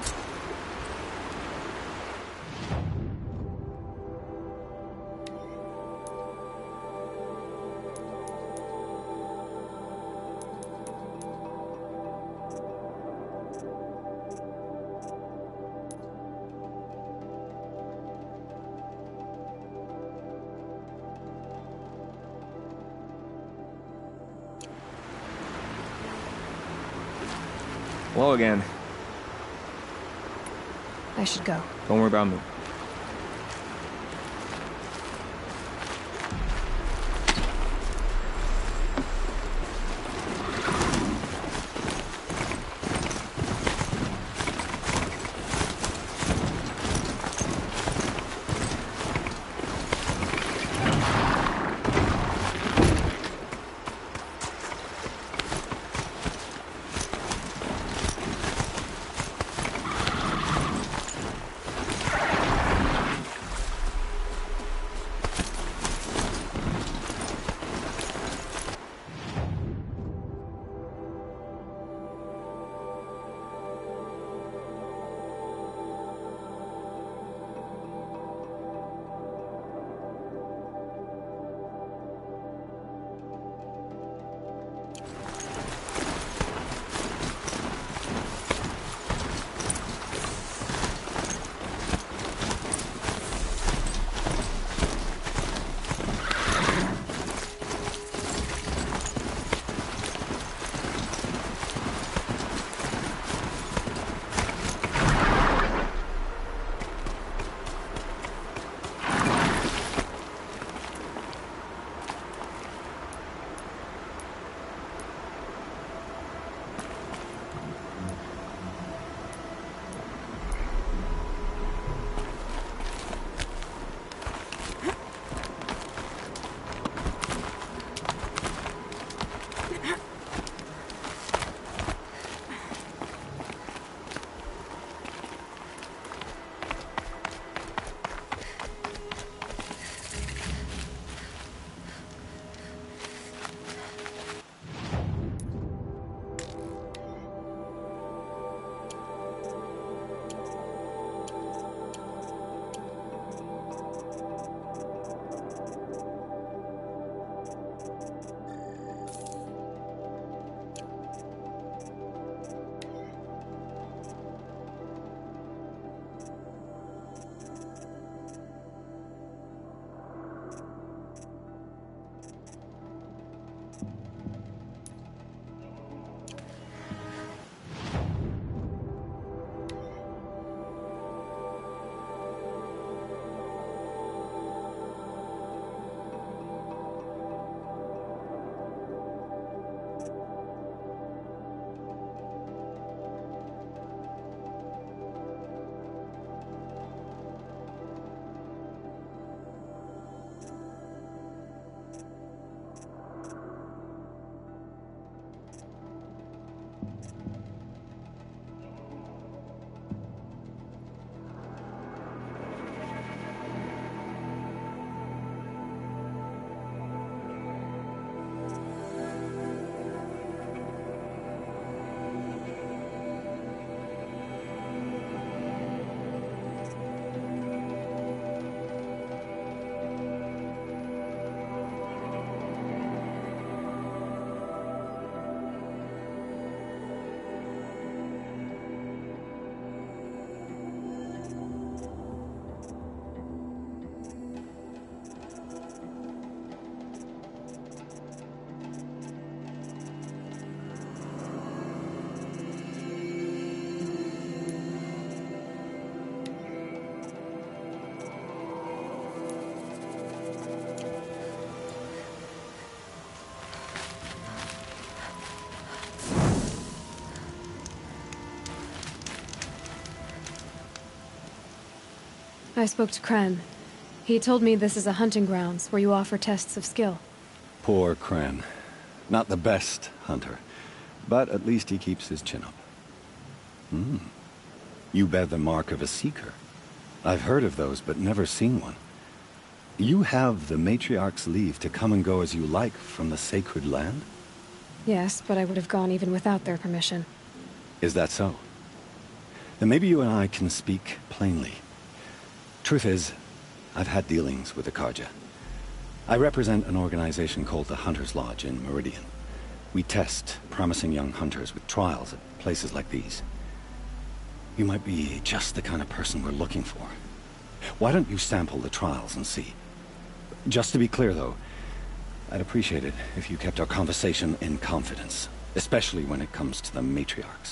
Hello again. I should go. Don't worry about me. spoke to Kren. He told me this is a hunting grounds where you offer tests of skill. Poor Kren. Not the best hunter, but at least he keeps his chin up. Hmm. You bear the mark of a seeker. I've heard of those, but never seen one. You have the Matriarch's leave to come and go as you like from the sacred land? Yes, but I would have gone even without their permission. Is that so? Then maybe you and I can speak plainly. Truth is, I've had dealings with the Carja. I represent an organization called the Hunter's Lodge in Meridian. We test promising young hunters with trials at places like these. You might be just the kind of person we're looking for. Why don't you sample the trials and see? Just to be clear, though, I'd appreciate it if you kept our conversation in confidence, especially when it comes to the matriarchs.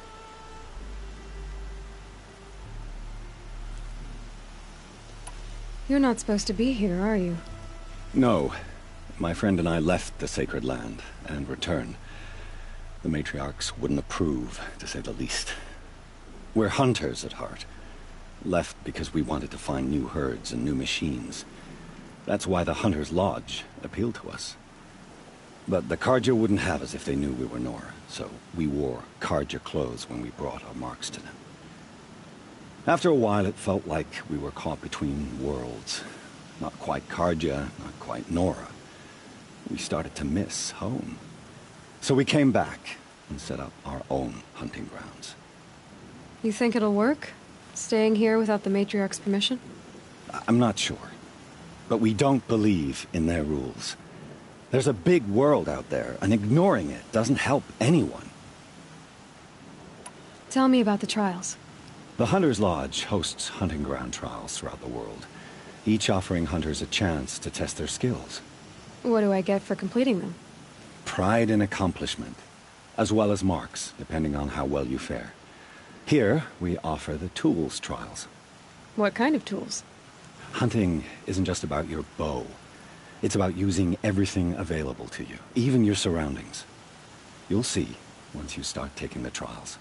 You're not supposed to be here, are you? No. My friend and I left the sacred land and returned. The matriarchs wouldn't approve, to say the least. We're hunters at heart. Left because we wanted to find new herds and new machines. That's why the Hunter's Lodge appealed to us. But the Carja wouldn't have us if they knew we were Nora, so we wore Carja clothes when we brought our marks to them. After a while, it felt like we were caught between worlds. Not quite Carja, not quite Nora. We started to miss home. So we came back and set up our own hunting grounds. You think it'll work? Staying here without the Matriarch's permission? I'm not sure. But we don't believe in their rules. There's a big world out there, and ignoring it doesn't help anyone. Tell me about the trials. The Hunter's Lodge hosts hunting ground trials throughout the world, each offering hunters a chance to test their skills. What do I get for completing them? Pride in accomplishment, as well as marks, depending on how well you fare. Here, we offer the tools trials. What kind of tools? Hunting isn't just about your bow. It's about using everything available to you, even your surroundings. You'll see once you start taking the trials.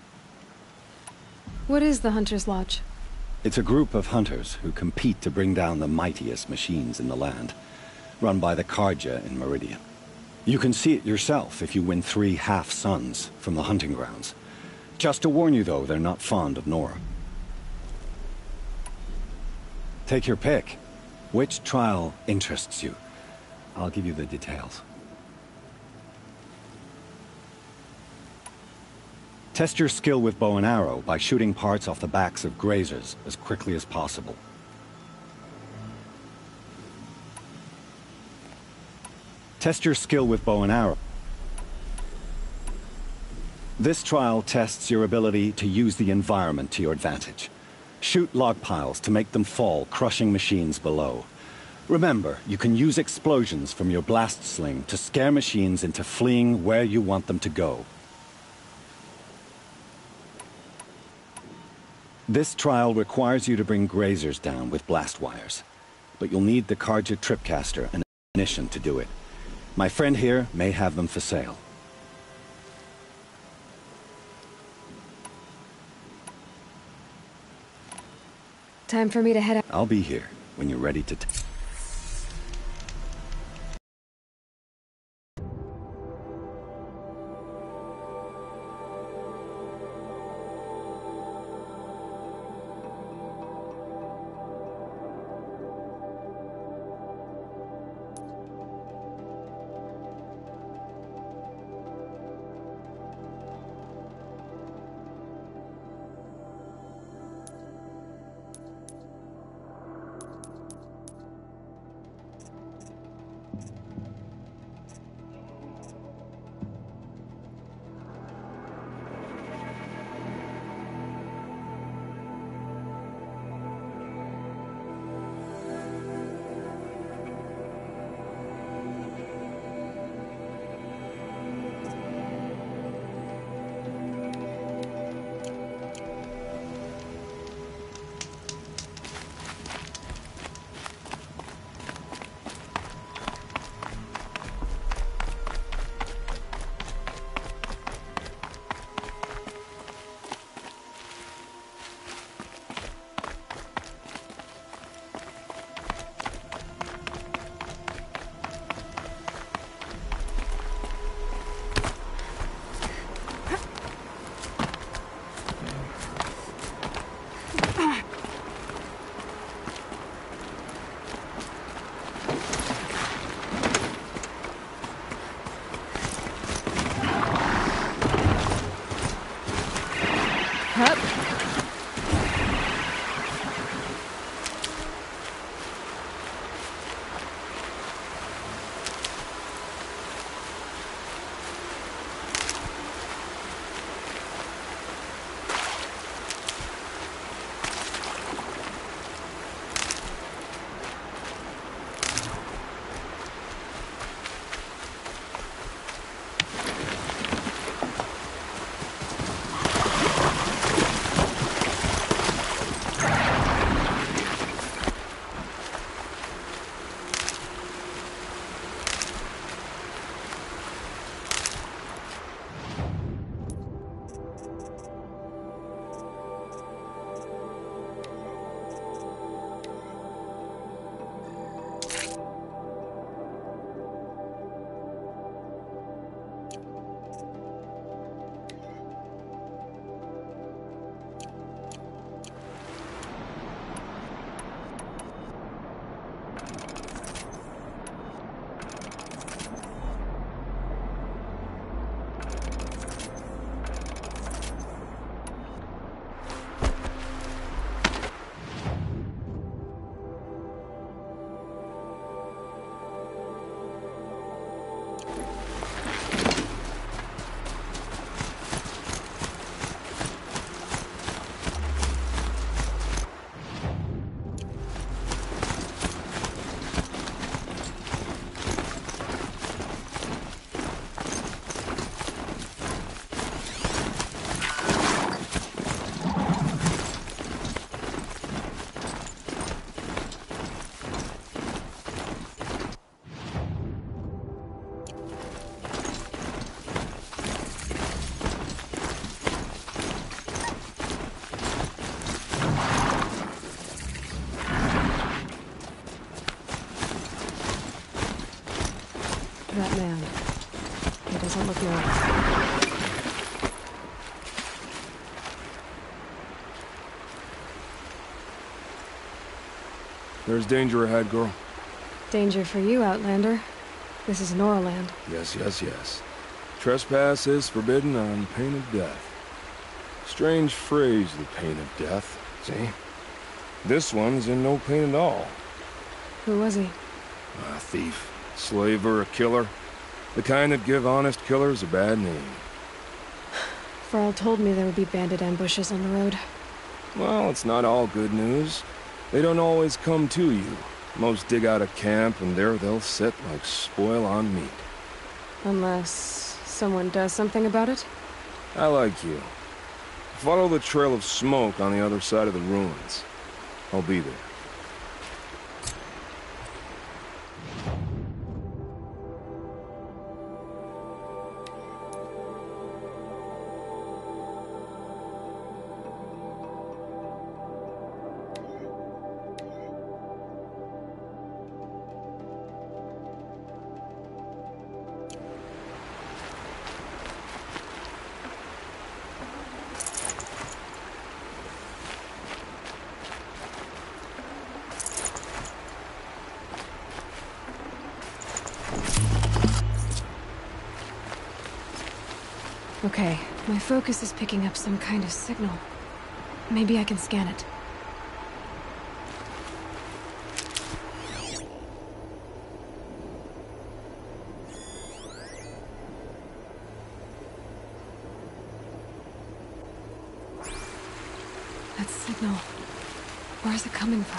What is the Hunter's Lodge? It's a group of hunters who compete to bring down the mightiest machines in the land, run by the Carja in Meridian. You can see it yourself if you win three half-suns from the hunting grounds. Just to warn you, though, they're not fond of Nora. Take your pick. Which trial interests you? I'll give you the details. Test your skill with bow and arrow by shooting parts off the backs of grazers as quickly as possible. Test your skill with bow and arrow. This trial tests your ability to use the environment to your advantage. Shoot log piles to make them fall, crushing machines below. Remember, you can use explosions from your blast sling to scare machines into fleeing where you want them to go. This trial requires you to bring grazers down with blast wires, but you'll need the Carja Tripcaster and ammunition to do it. My friend here may have them for sale. Time for me to head out. I'll be here when you're ready to t- That man. He doesn't look normal. There's danger ahead, girl. Danger for you, Outlander. This is Noraland. Yes, yes, yes. Trespass is forbidden on pain of death. Strange phrase, the pain of death, see? This one's in no pain at all. Who was he? A thief, slaver, a killer. The kind that give honest killers a bad name. Varl told me there would be bandit ambushes on the road. Well, it's not all good news. They don't always come to you. Most dig out a camp, and there they'll sit like spoil on meat. Unless someone does something about it? I like you. Follow the trail of smoke on the other side of the ruins. I'll be there. Okay, my focus is picking up some kind of signal. Maybe I can scan it. That signal, where is it coming from?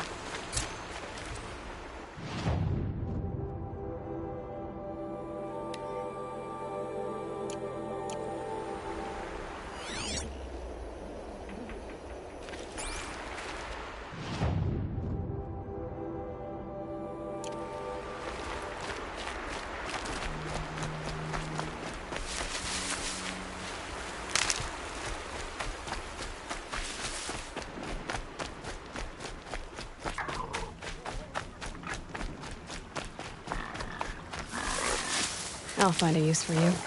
I'll find a use for you.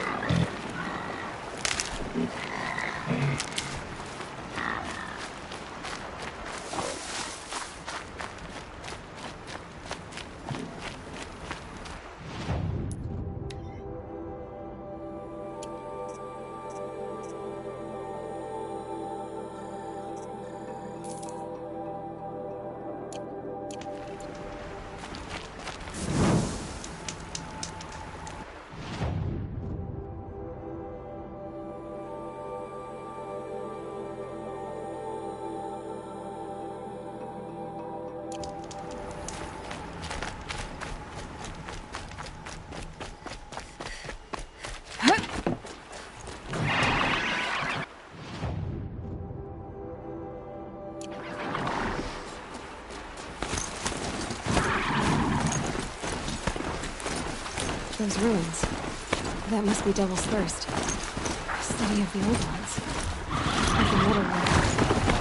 Those ruins. That must be Devil's Thirst. A study of the old ones. Like the metal workers.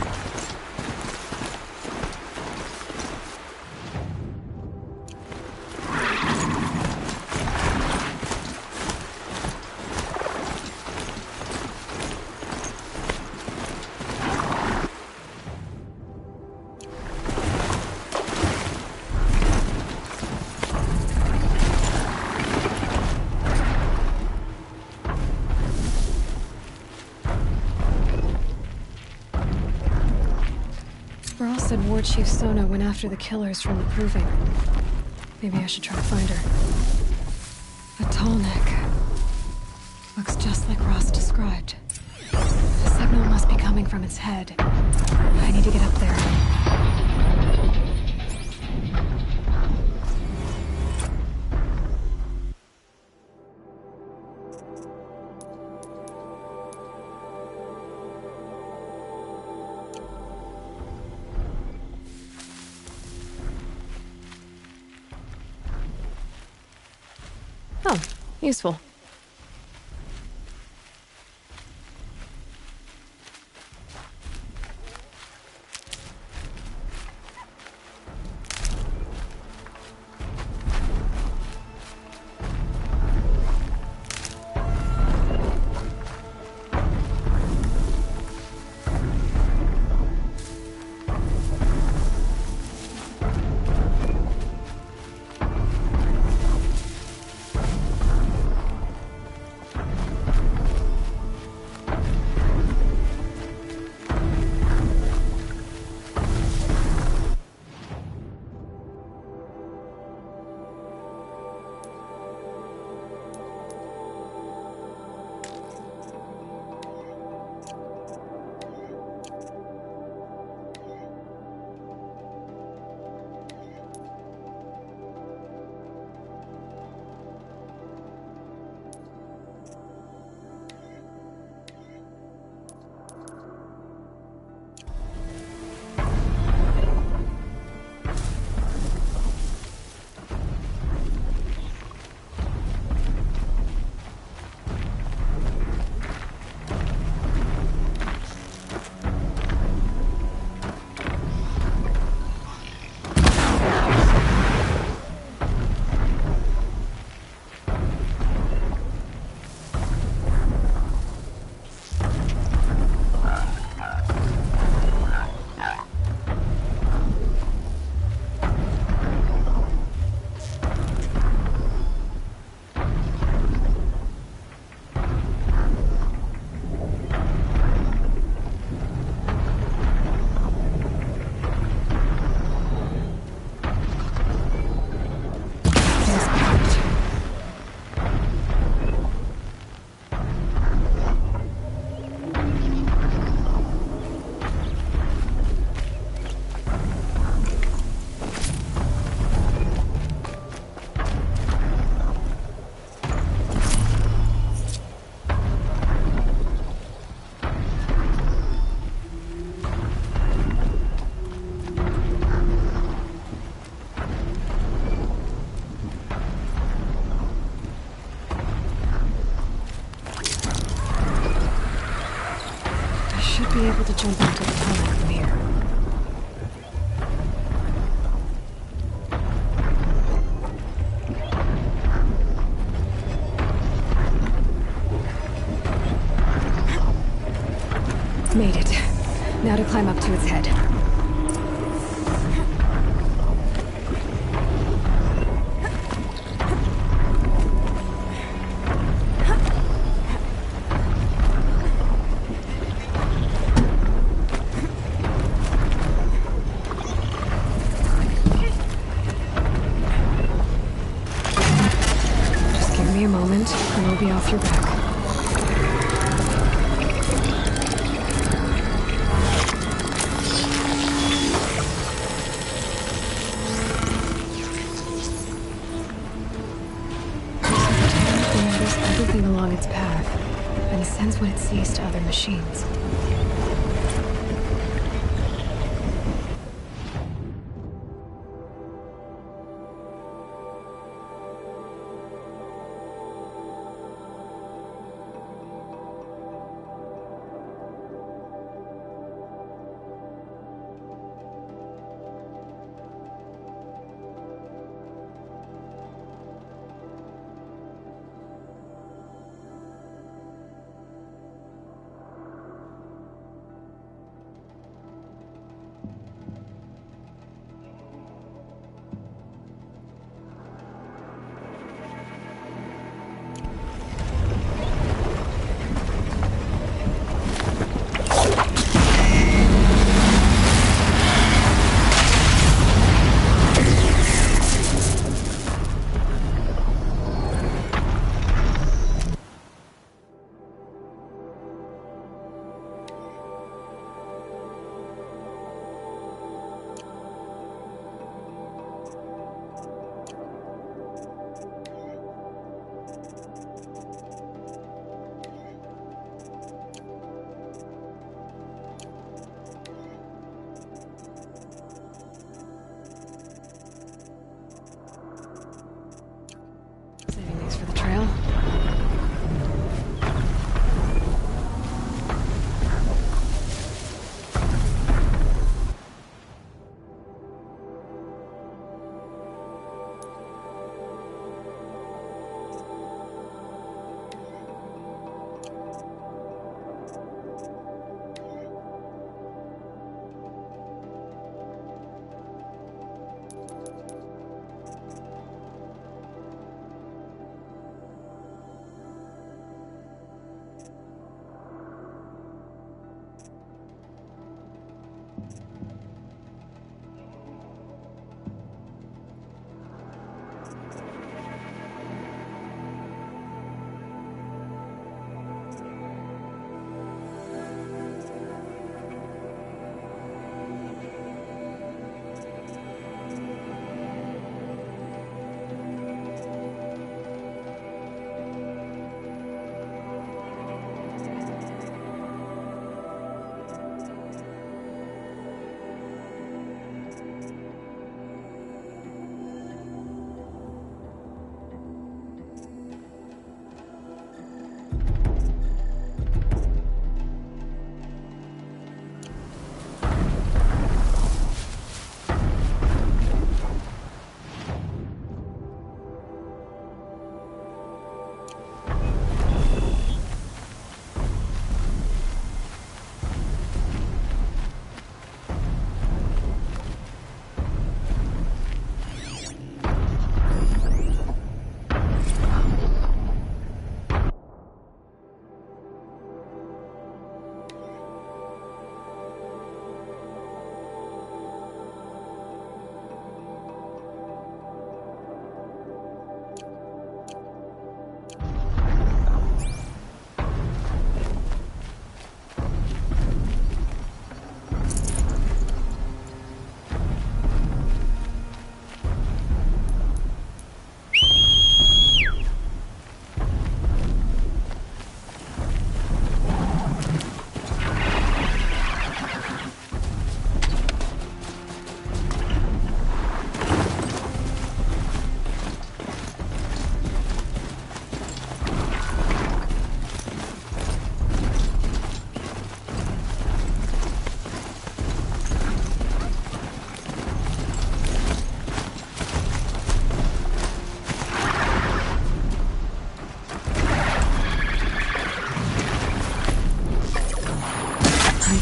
Varl said War Chief Sona went after the killers from the Proving. Maybe I should try to find her. A tall neck. Looks just like Rost described. The signal must be coming from its head. I need to get up there. Oh, useful. be able to jump onto the tunnel from here. Made it. Now to climb up to its head. Just give me a moment, and we'll be off your back. Along its path, and sends what it sees to other machines.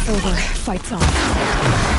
It's over. Fight's on.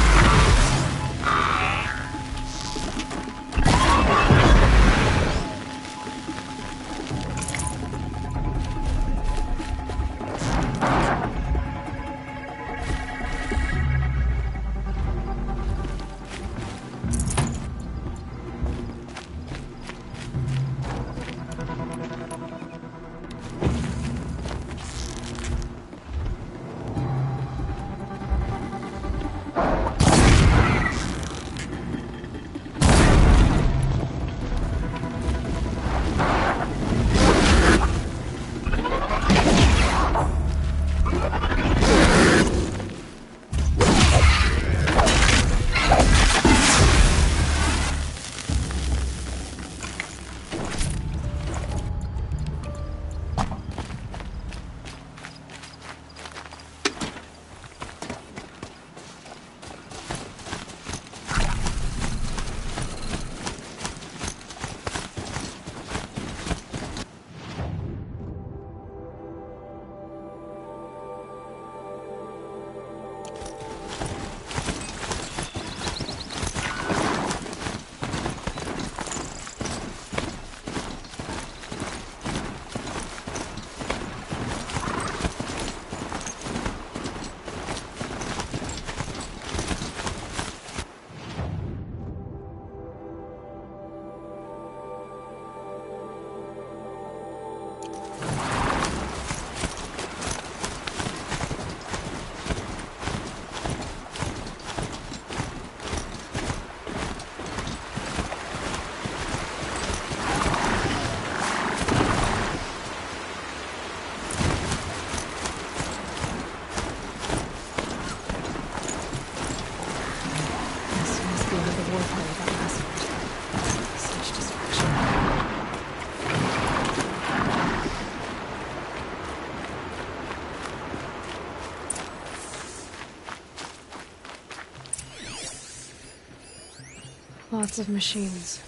Lots of machines.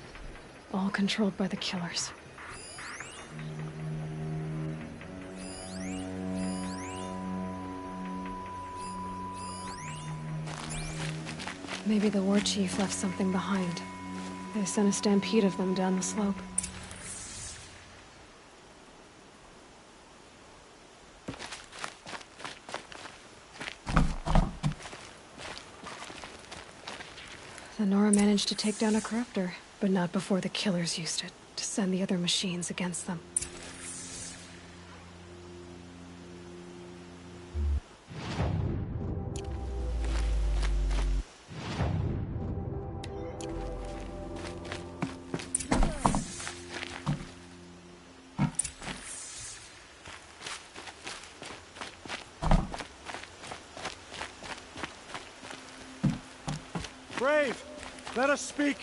All controlled by the killers. Maybe the war chief left something behind. They sent a stampede of them down the slope. The Nora managed to take down a corruptor, but not before the killers used it to send the other machines against them. Brave! Let us speak!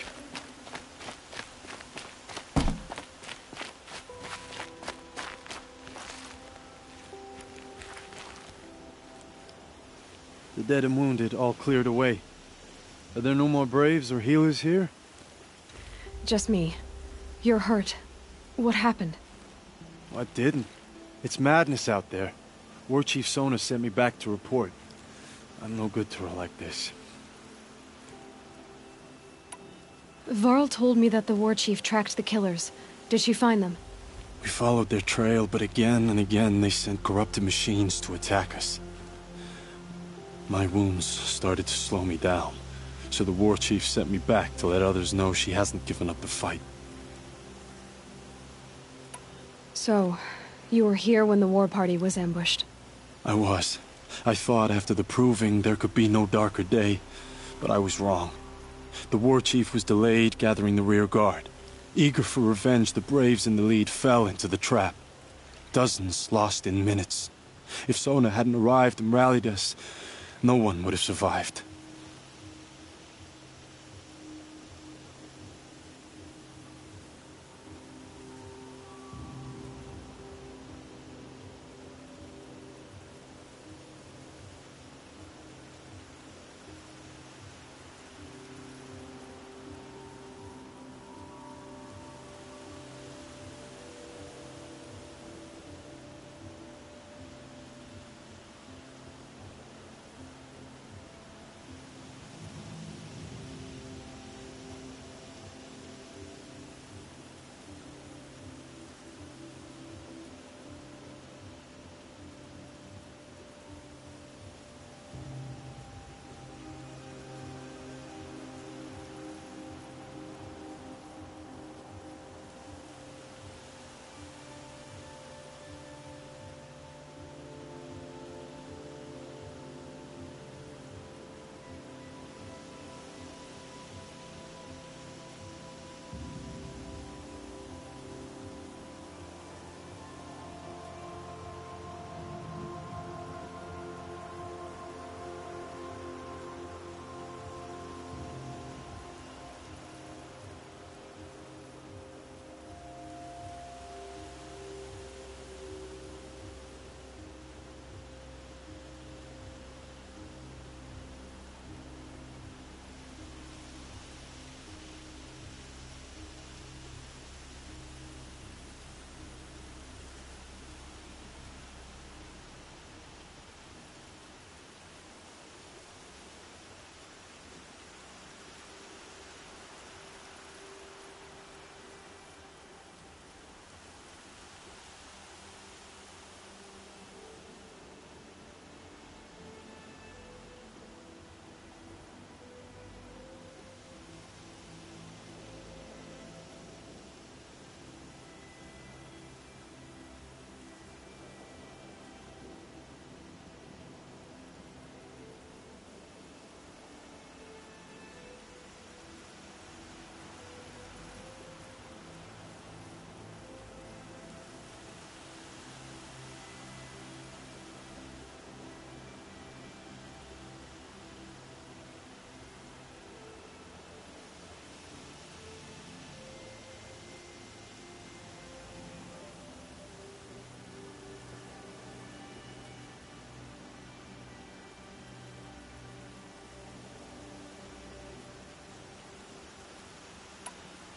The dead and wounded all cleared away. Are there no more Braves or healers here? Just me. You're hurt. What happened? I didn't. It's madness out there. War Chief Sona sent me back to report. I'm no good to her like this. Varl told me that the war chief tracked the killers. Did she find them? We followed their trail, but again and again they sent corrupted machines to attack us. My wounds started to slow me down, so the war chief sent me back to let others know she hasn't given up the fight. So, you were here when the war party was ambushed? I was. I thought after the proving there could be no darker day, but I was wrong. The war chief was delayed gathering the rear guard. Eager for revenge, the Braves in the lead fell into the trap. Dozens lost in minutes. If Sona hadn't arrived and rallied us, no one would have survived.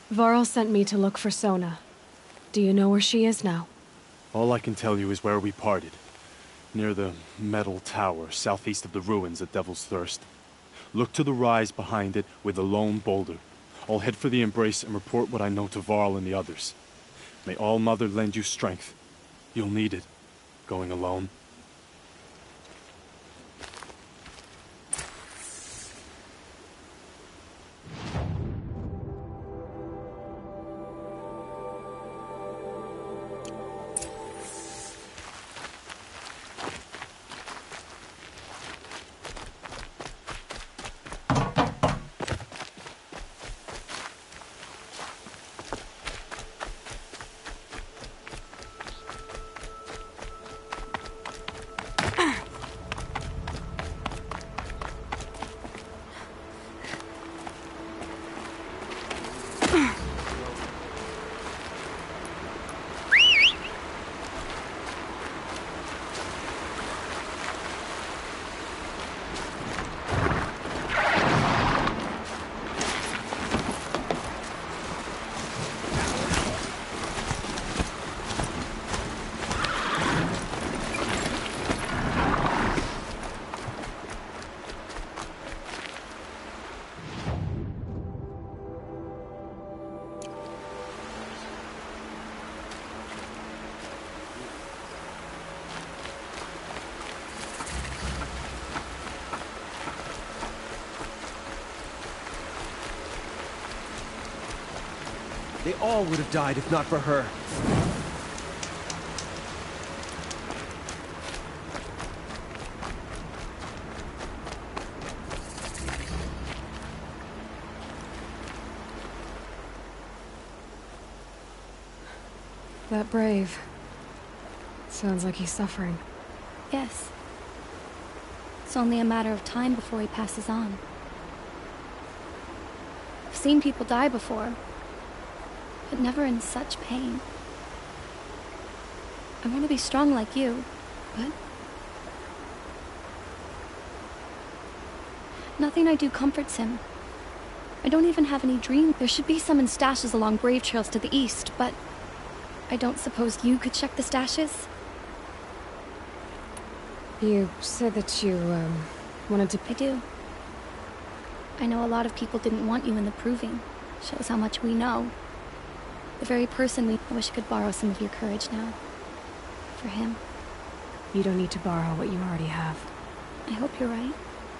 Varl sent me to look for Sona. Do you know where she is now? All I can tell you is where we parted. Near the metal tower, southeast of the ruins at Devil's Thirst. Look to the rise behind it with a lone boulder. I'll head for the Embrace and report what I know to Varl and the others. May All Mother lend you strength. You'll need it, going alone. They all would have died if not for her. That brave. Sounds like he's suffering. Yes. It's only a matter of time before he passes on. I've seen people die before, but never in such pain. I want to be strong like you, but nothing I do comforts him. I don't even have any dream. There should be some in stashes along brave trails to the east, but I don't suppose you could check the stashes? You said that you, um, wanted to... I do. I know a lot of people didn't want you in the Proving. Shows how much we know. The very person we... I wish I could borrow some of your courage now. For him. You don't need to borrow what you already have. I hope you're right.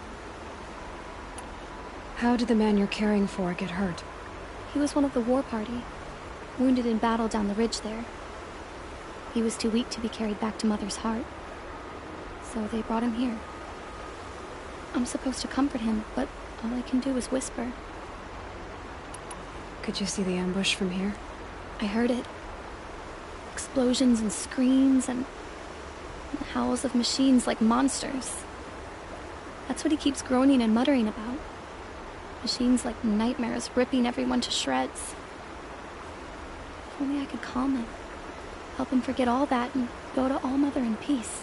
How did the man you're caring for get hurt? He was one of the war party. Wounded in battle down the ridge there. He was too weak to be carried back to Mother's heart. So they brought him here. I'm supposed to comfort him, but all I can do is whisper. Could you see the ambush from here? I heard it. Explosions and screams and the howls of machines like monsters. That's what he keeps groaning and muttering about. Machines like nightmares ripping everyone to shreds. If only I could calm him. Help him forget all that and go to All Mother in peace.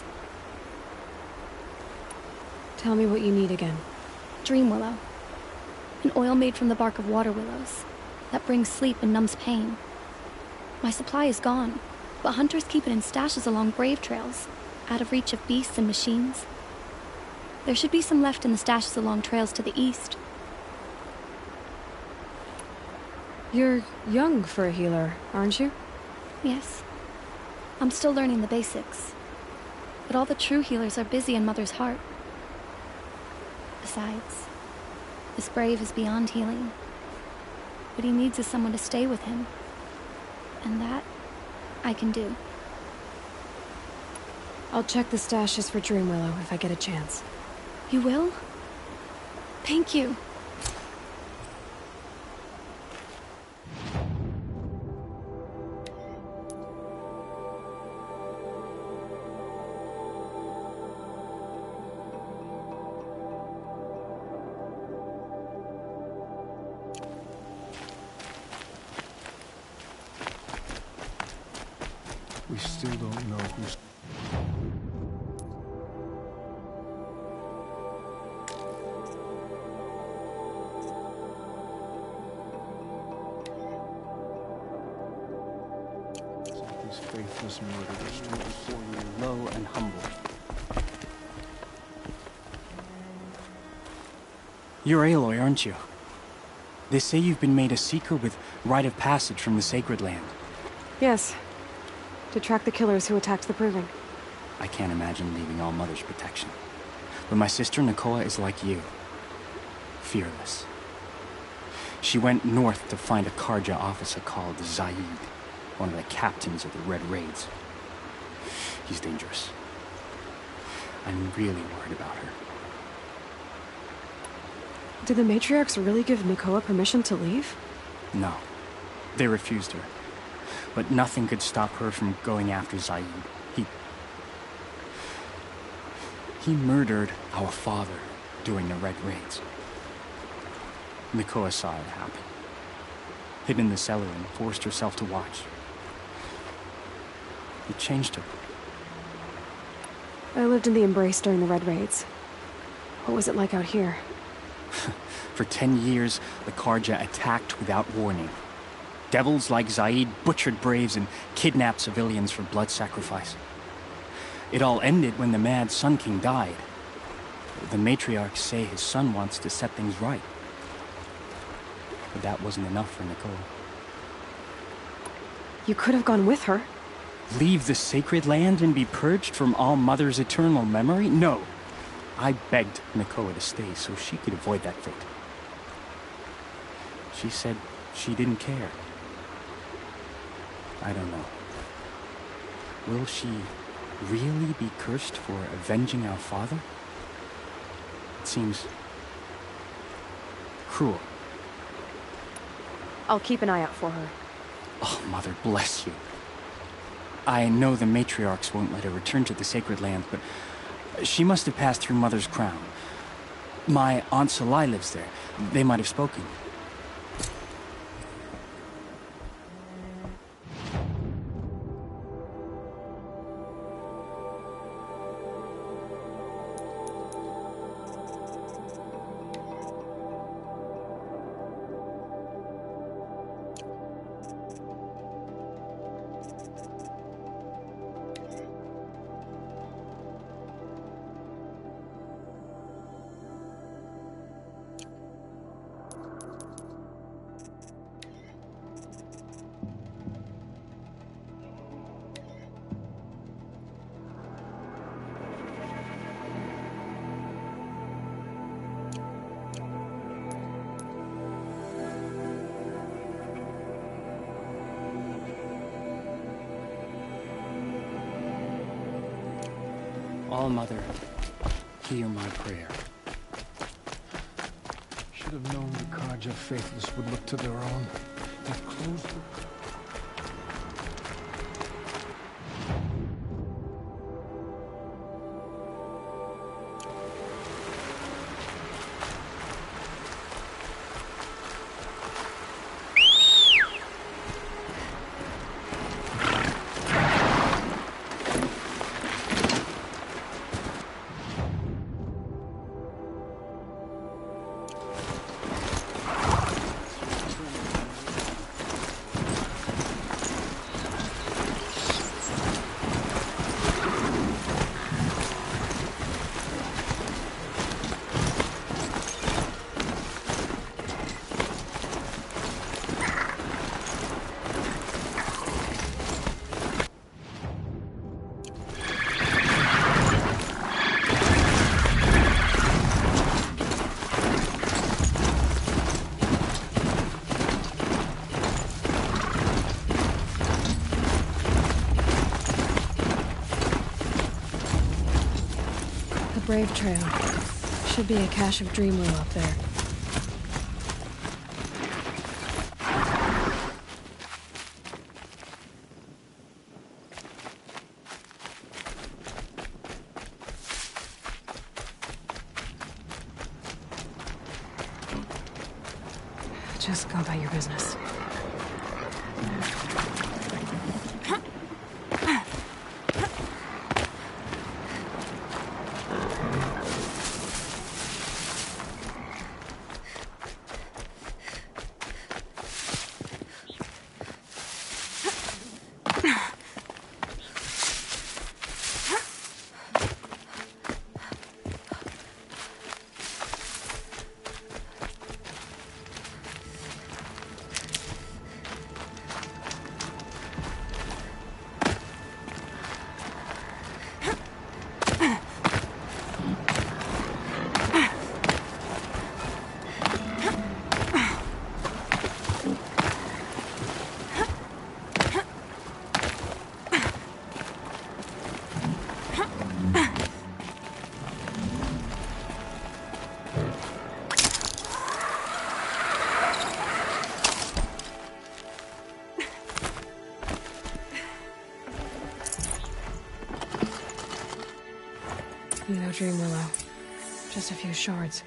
Tell me what you need again. Dream Willow. An oil made from the bark of water willows that brings sleep and numbs pain. My supply is gone, but hunters keep it in stashes along brave trails, out of reach of beasts and machines. There should be some left in the stashes along trails to the east. You're young for a healer, aren't you? Yes. I'm still learning the basics. But all the true healers are busy in Mother's heart. Besides, this brave is beyond healing. What he needs is someone to stay with him. And that, I can do. I'll check the stashes for Dream Willow if I get a chance. You will? Thank you. We still don't know who's... faithless murderer stood before you, low and humble. You're Aloy, aren't you? They say you've been made a seeker with rite of passage from the Sacred Land. Yes. To track the killers who attacked the Proving. I can't imagine leaving All Mother's protection. But my sister Nakoa is like you. Fearless. She went north to find a Carja officer called Zaid, one of the captains of the Red Raids. He's dangerous. I'm really worried about her. Did the Matriarchs really give Nakoa permission to leave? No. They refused her. But nothing could stop her from going after Zaid. He... He murdered our father during the Red Raids. Nakoa saw it happen. Hid in the cellar and forced herself to watch. It changed her. I lived in the Embrace during the Red Raids. What was it like out here? For ten years, the Carja attacked without warning. Devils like Zaid butchered braves and kidnapped civilians for blood sacrifice. It all ended when the Mad Sun King died. The Matriarchs say his son wants to set things right. But that wasn't enough for Nakoa. You could have gone with her. Leave the Sacred Land and be purged from All Mother's eternal memory? No. I begged Nakoa to stay so she could avoid that fate. She said she didn't care. I don't know. Will she really be cursed for avenging our father? It seems cruel. I'll keep an eye out for her. Oh, Mother bless you. I know the Matriarchs won't let her return to the Sacred Land, but she must have passed through Mother's crown. My Aunt Salai lives there. They might have spoken. All Mother, hear my prayer. Should have known the Carja faithless would look to their own. They've closed the... Brave Trail. Should be a cache of Dreamwheel up there. Just go about your business. No Dream Willow. Just a few shards.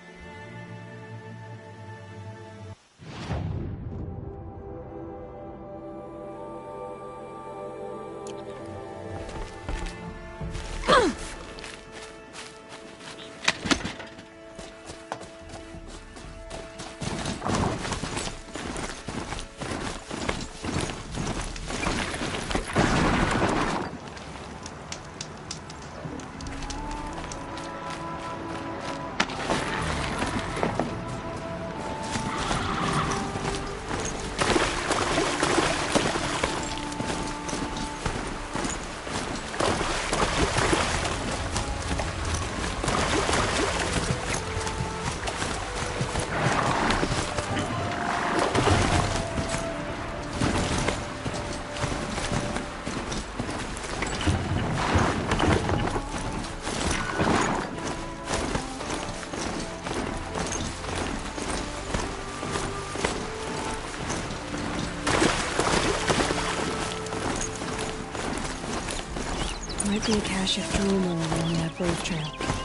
Might be a cache of Dream Willow along that brave trail.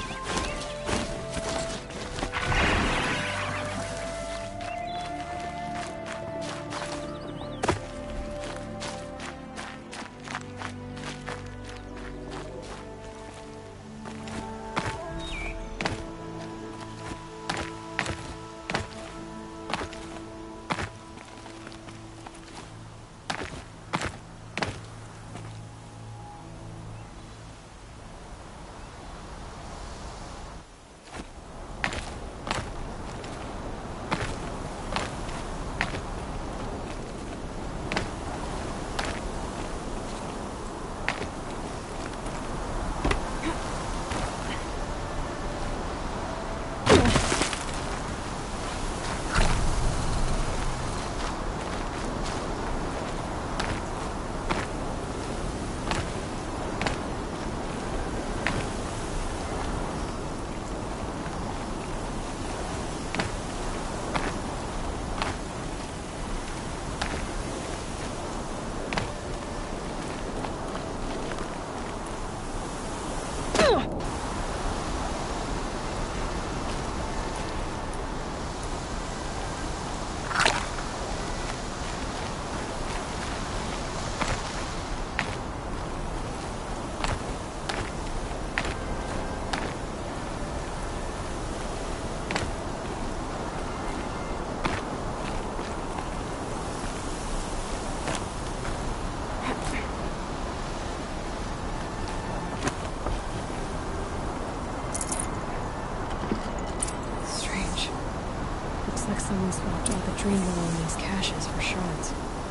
Someone swapped out the Dream Willow in these caches for shards.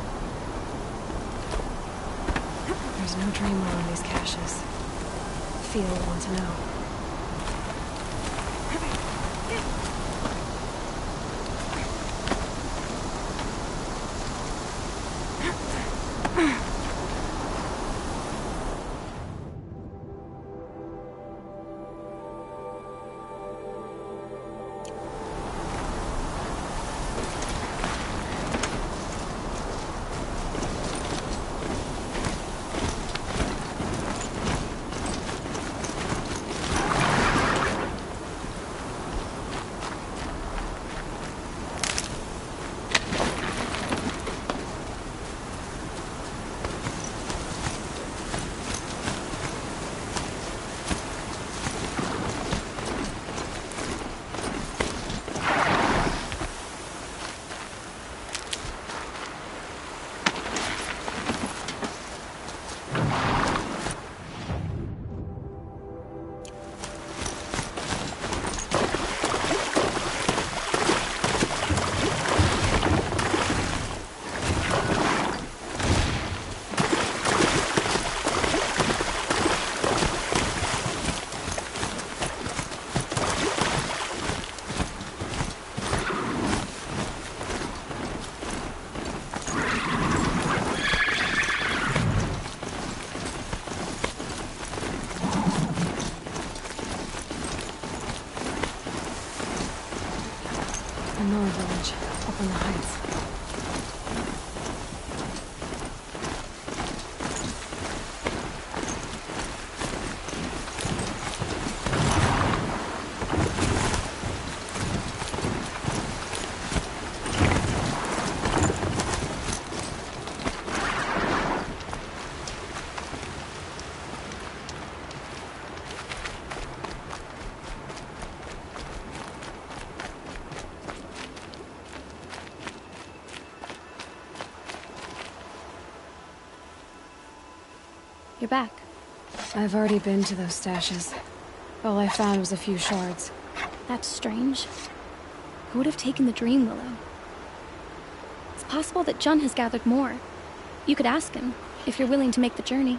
There's no Dream Willow in these caches. Feel will want to know. You're back. I've already been to those stashes. All I found was a few shards. That's strange. Who would have taken the Dream Willow? It's possible that Jun has gathered more. You could ask him, if you're willing to make the journey.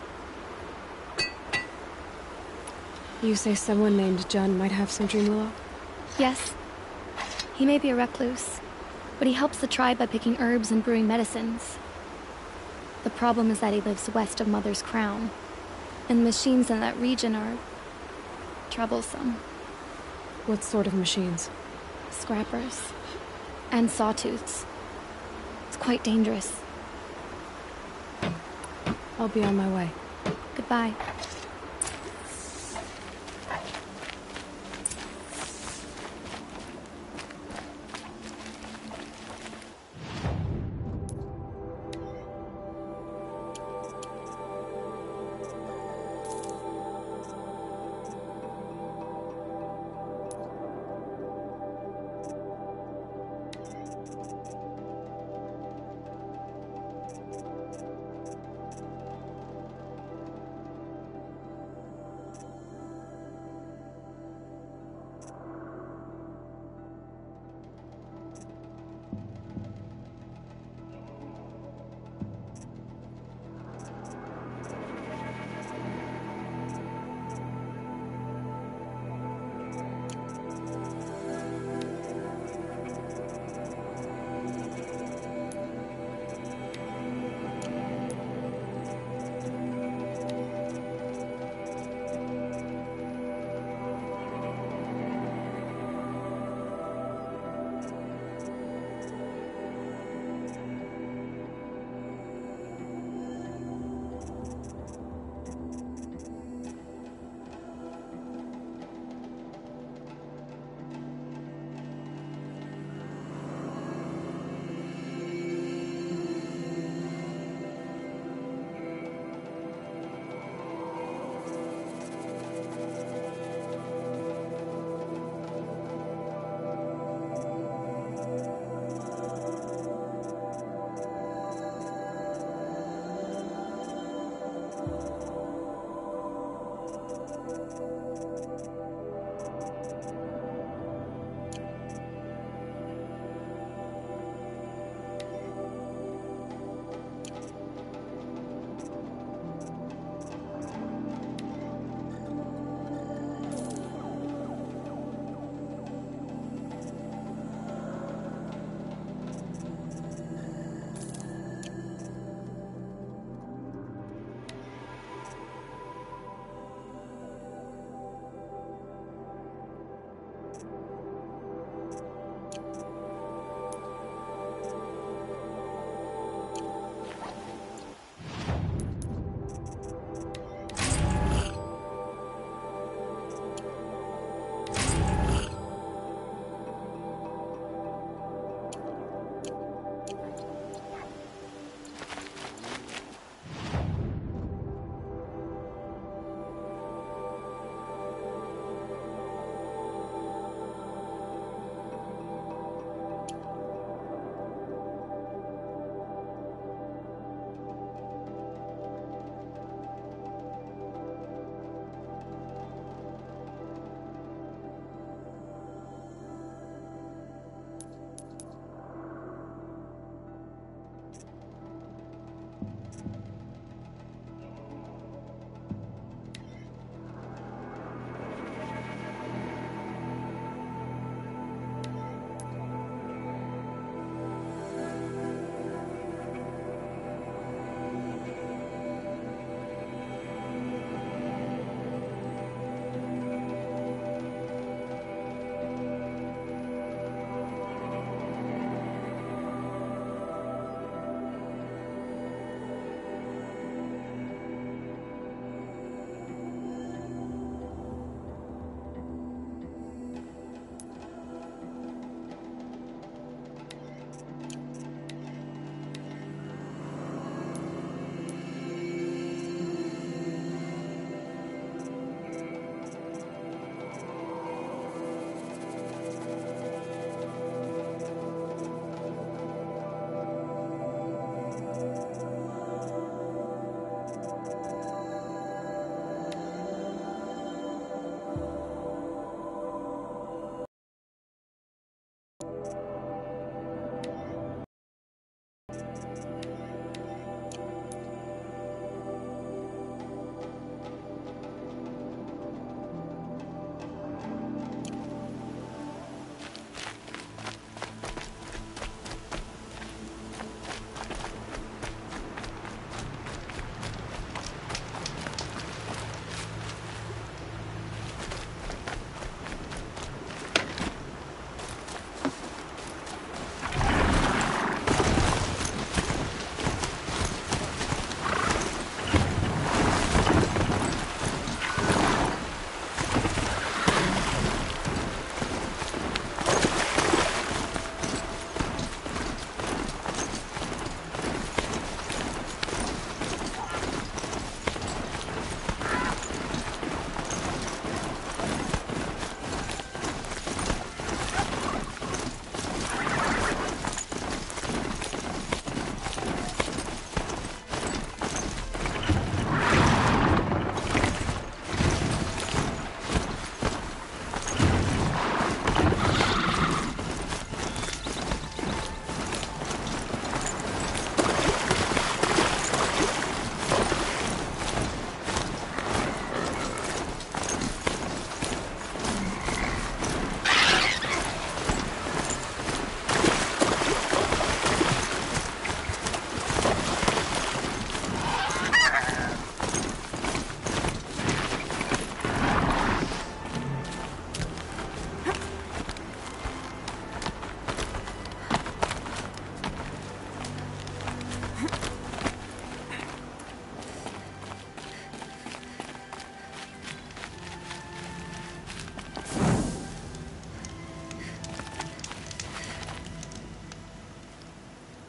You say someone named Jun might have some Dream Willow? Yes. He may be a recluse, but he helps the tribe by picking herbs and brewing medicines. The problem is that he lives west of Mother's Crown, and the machines in that region are troublesome. What sort of machines? Scrappers. And sawtooths. It's quite dangerous. I'll be on my way. Goodbye.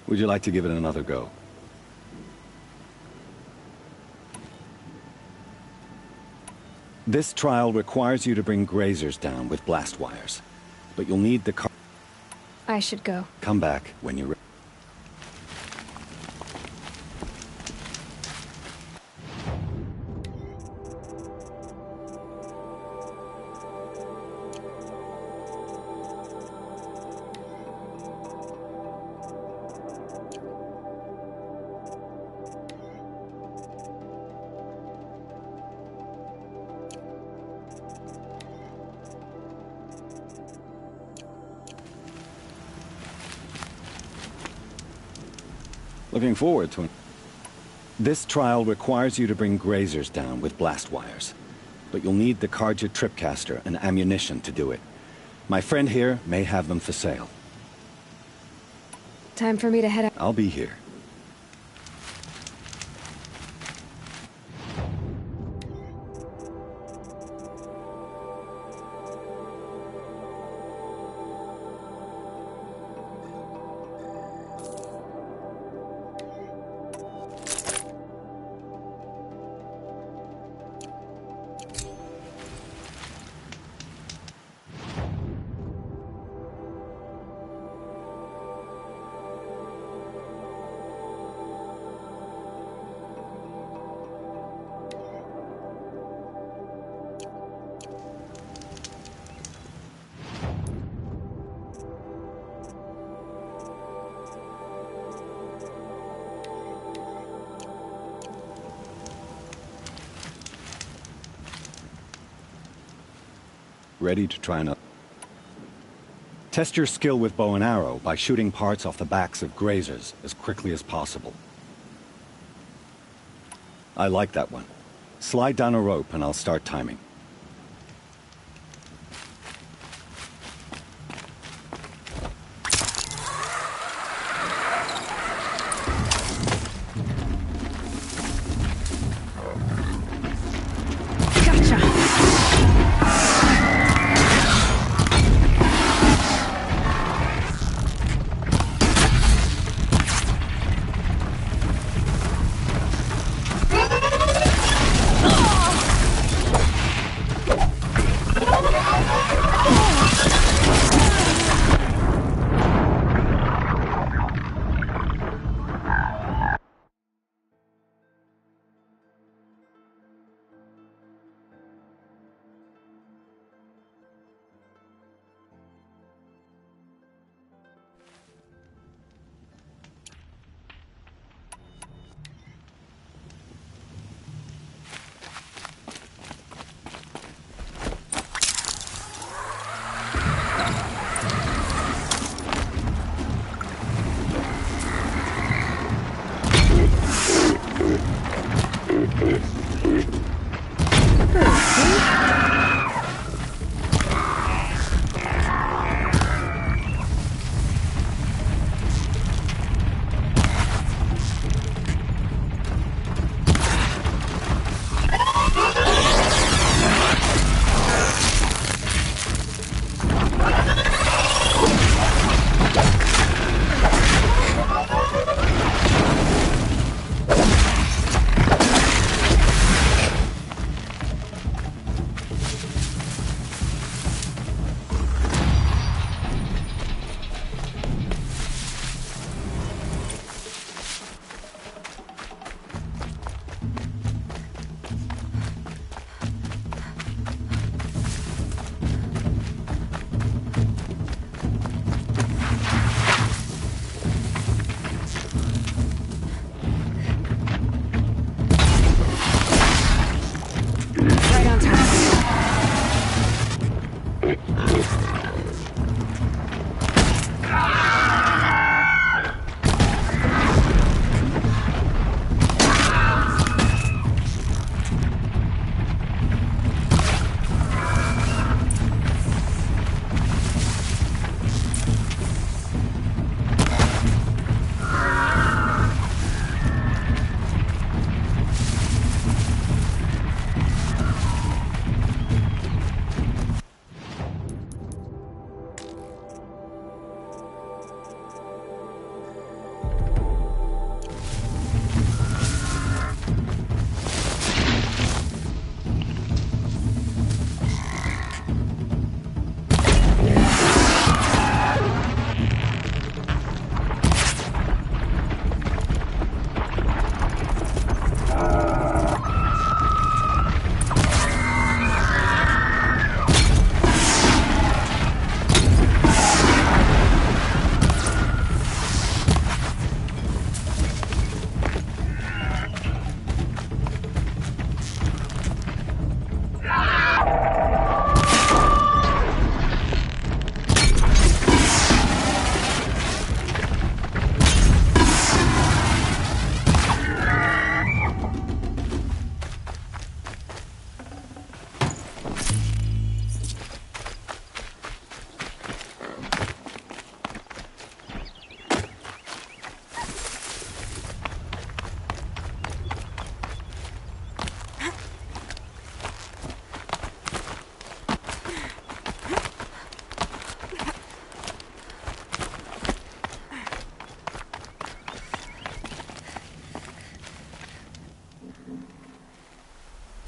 Would you like to give it another go? This trial requires you to bring grazers down with blast wires. But you'll need the car. I should go. Come back when you're ready. Looking forward to it. This trial requires you to bring grazers down with blast wires. But you'll need the Carja Tripcaster and ammunition to do it. My friend here may have them for sale. Time for me to head out. I'll be here. Ready to try another. Test your skill with bow and arrow by shooting parts off the backs of grazers as quickly as possible. I like that one. Slide down a rope and I'll start timing.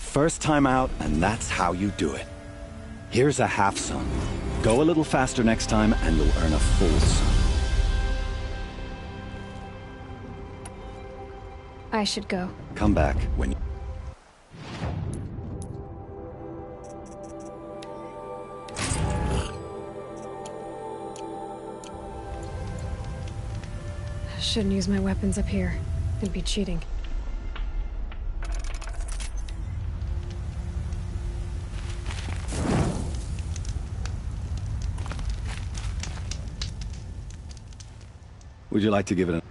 First time out, and that's how you do it. Here's a half sun. Go a little faster next time, and you'll earn a full sun. I should go. Come back when you... Shouldn't use my weapons up here. It'd be cheating. Would you like to give it a...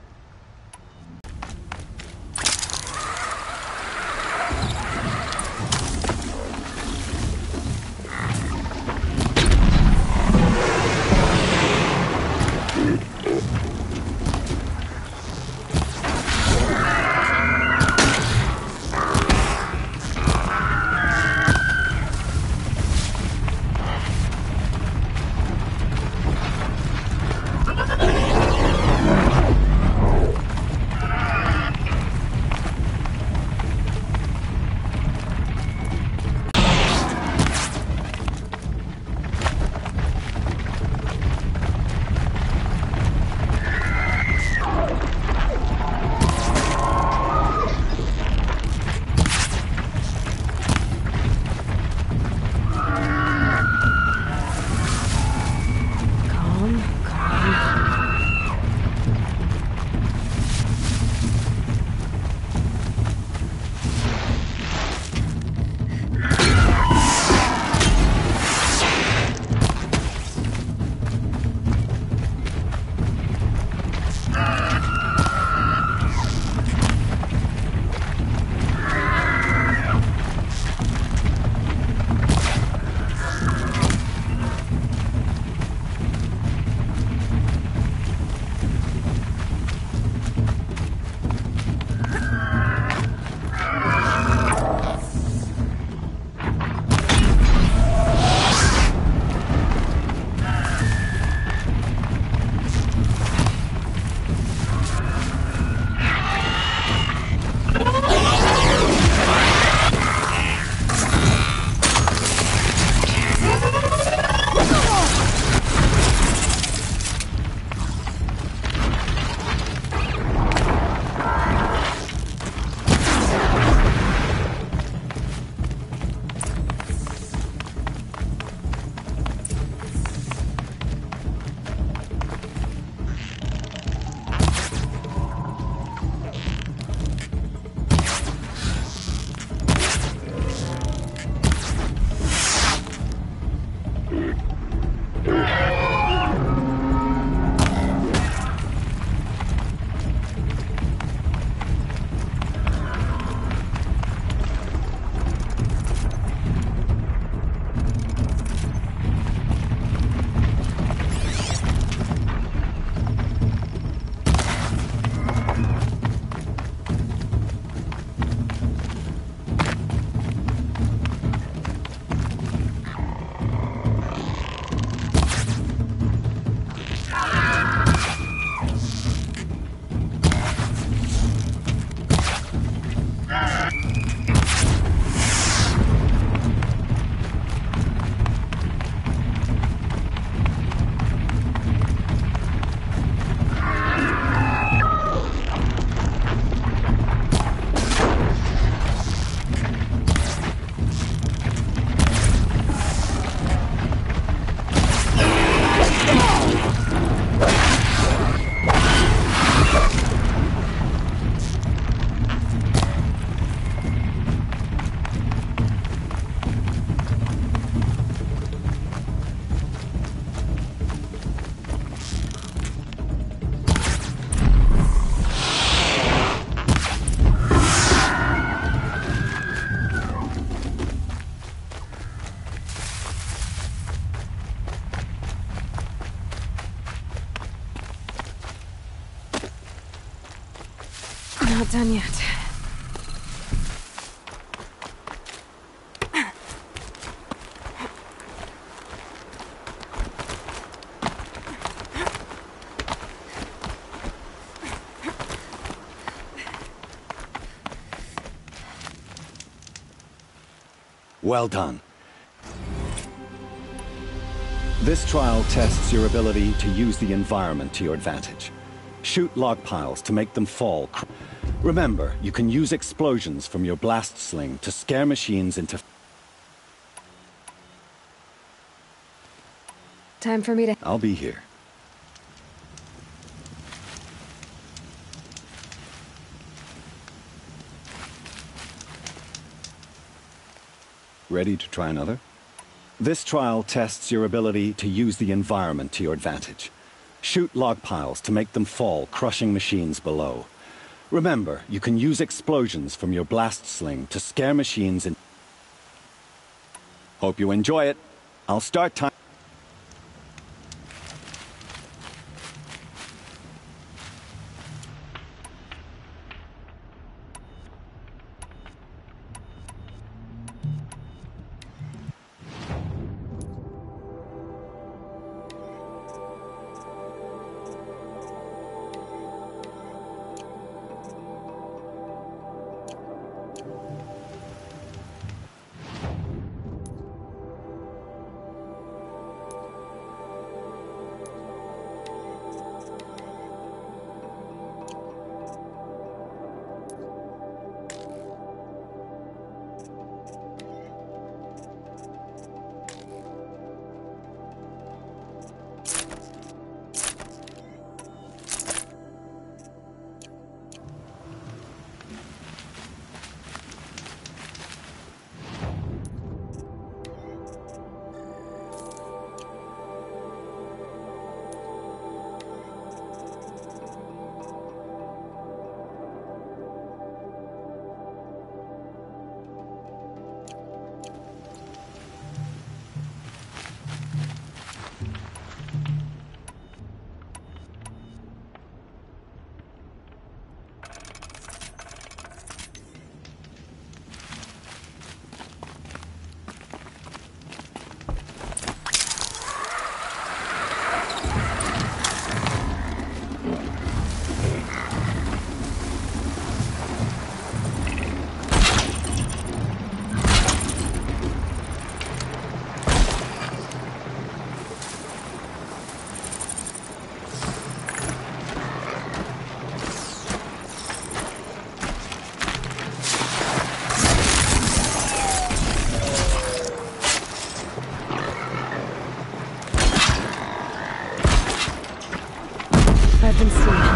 Not done yet. Well done. This trial tests your ability to use the environment to your advantage. Shoot log piles to make them fall. Remember, you can use explosions from your blast sling to scare machines into... Time for me to... I'll be here. Ready to try another? This trial tests your ability to use the environment to your advantage. Shoot log piles to make them fall, crushing machines below. Remember, you can use explosions from your blast sling to scare machines in... Hope you enjoy it. I'll start time... I've been seen.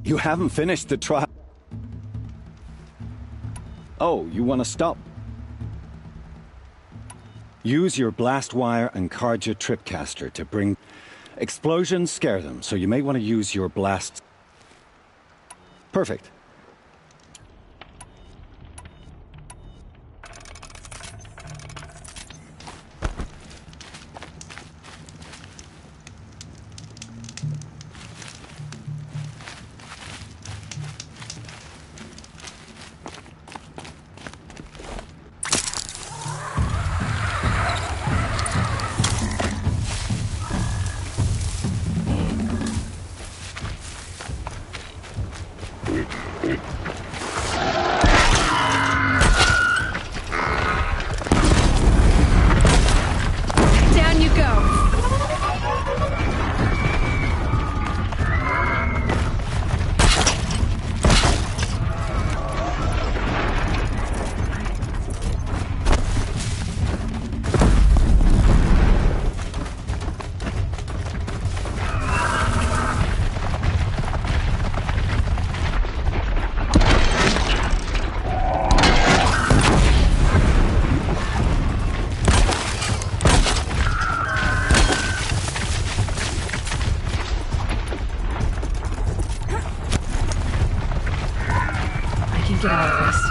You haven't finished the trial. Oh, you want to stop? Use your blast wire and Carja tripcaster to bring... Explosions scare them, so you may want to use your blast... Perfect. Get out of this.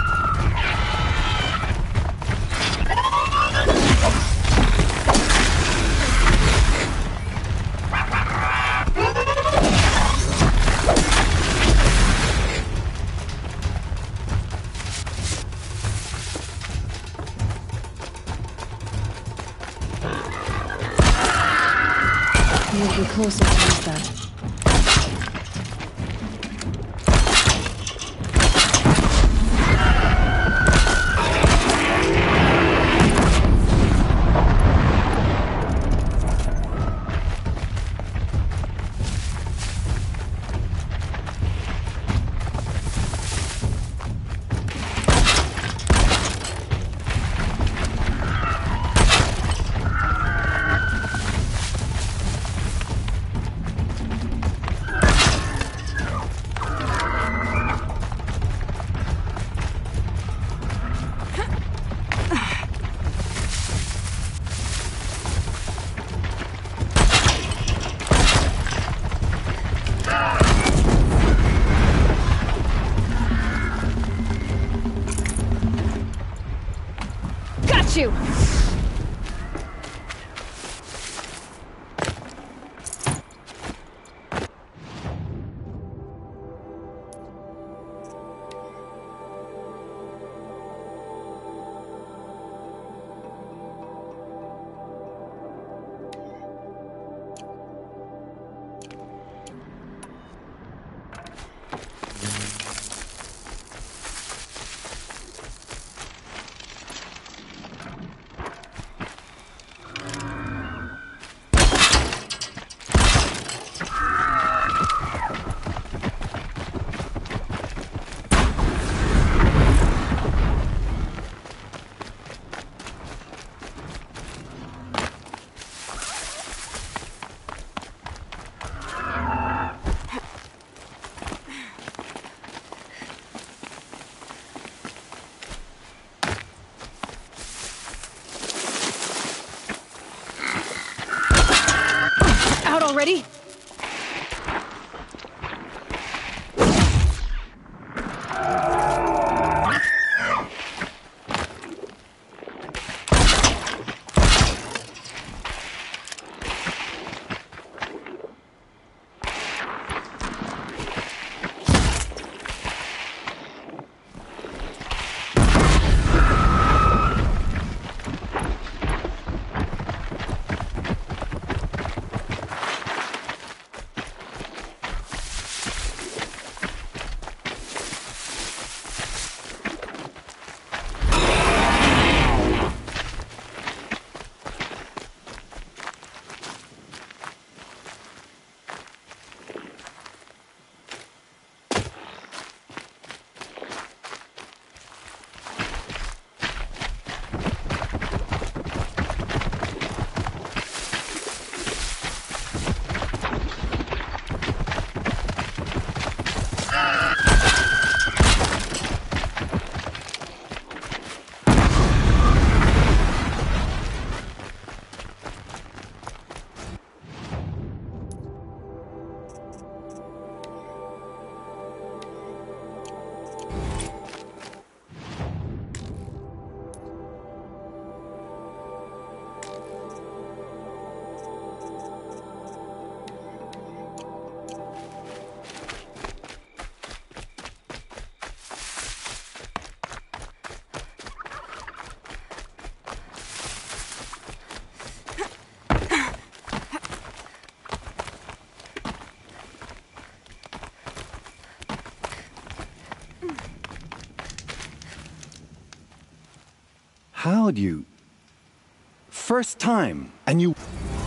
You'll be closer to use that. You. Already? How'd you... First time, and you...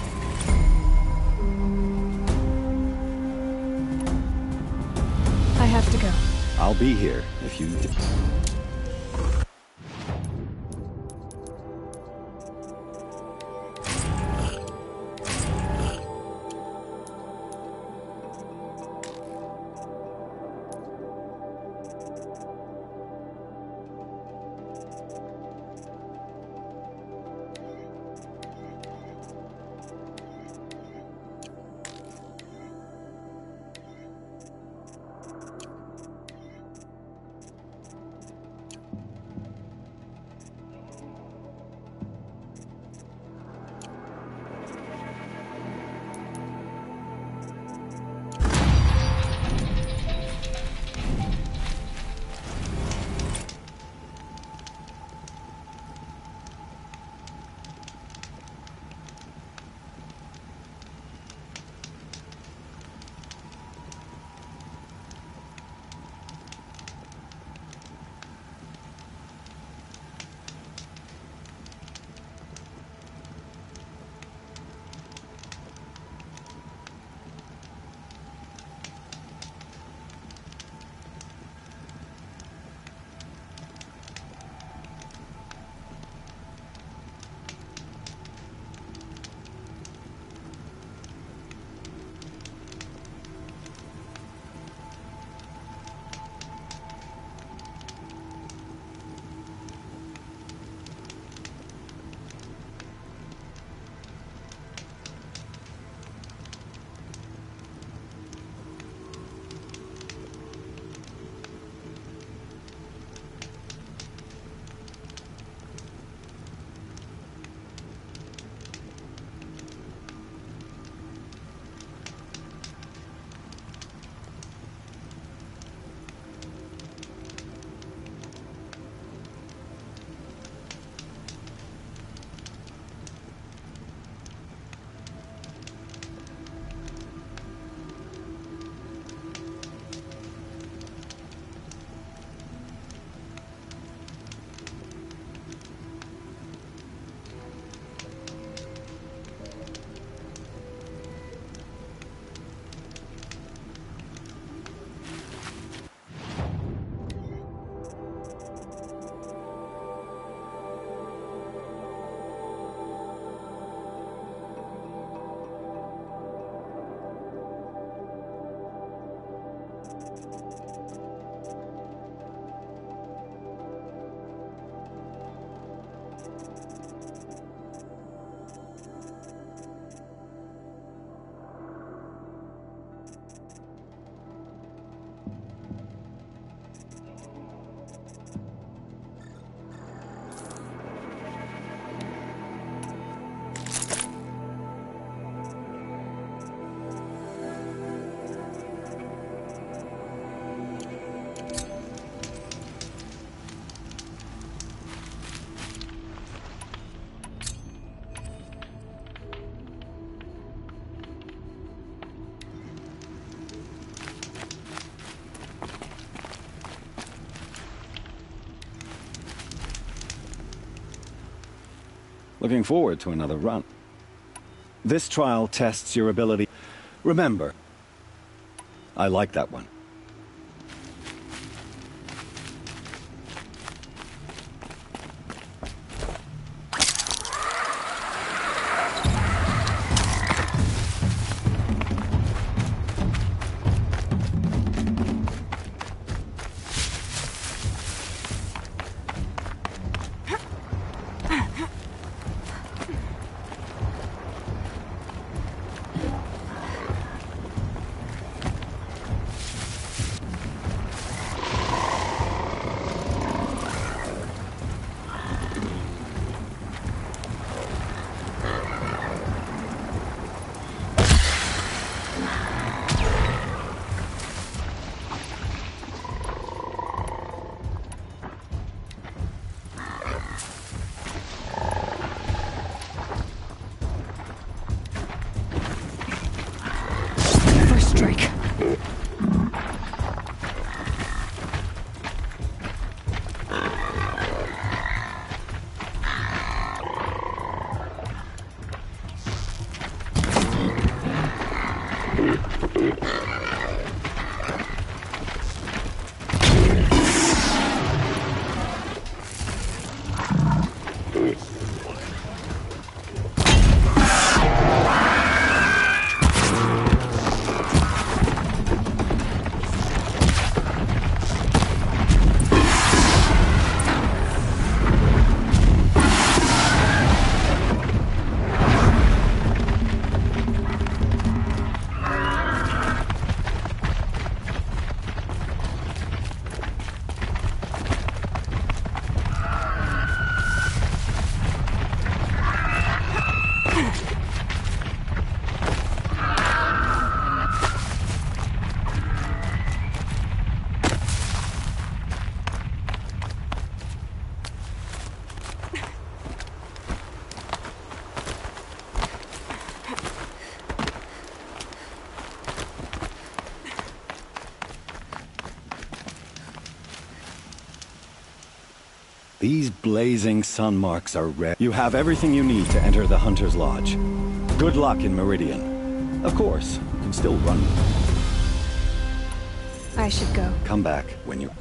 I have to go. I'll be here if you... Looking forward to another run. This trial tests your ability. Remember, I like that one. These blazing sun marks are rare. You have everything you need to enter the Hunter's Lodge. Good luck in Meridian. Of course, you can still run. I should go. Come back when you...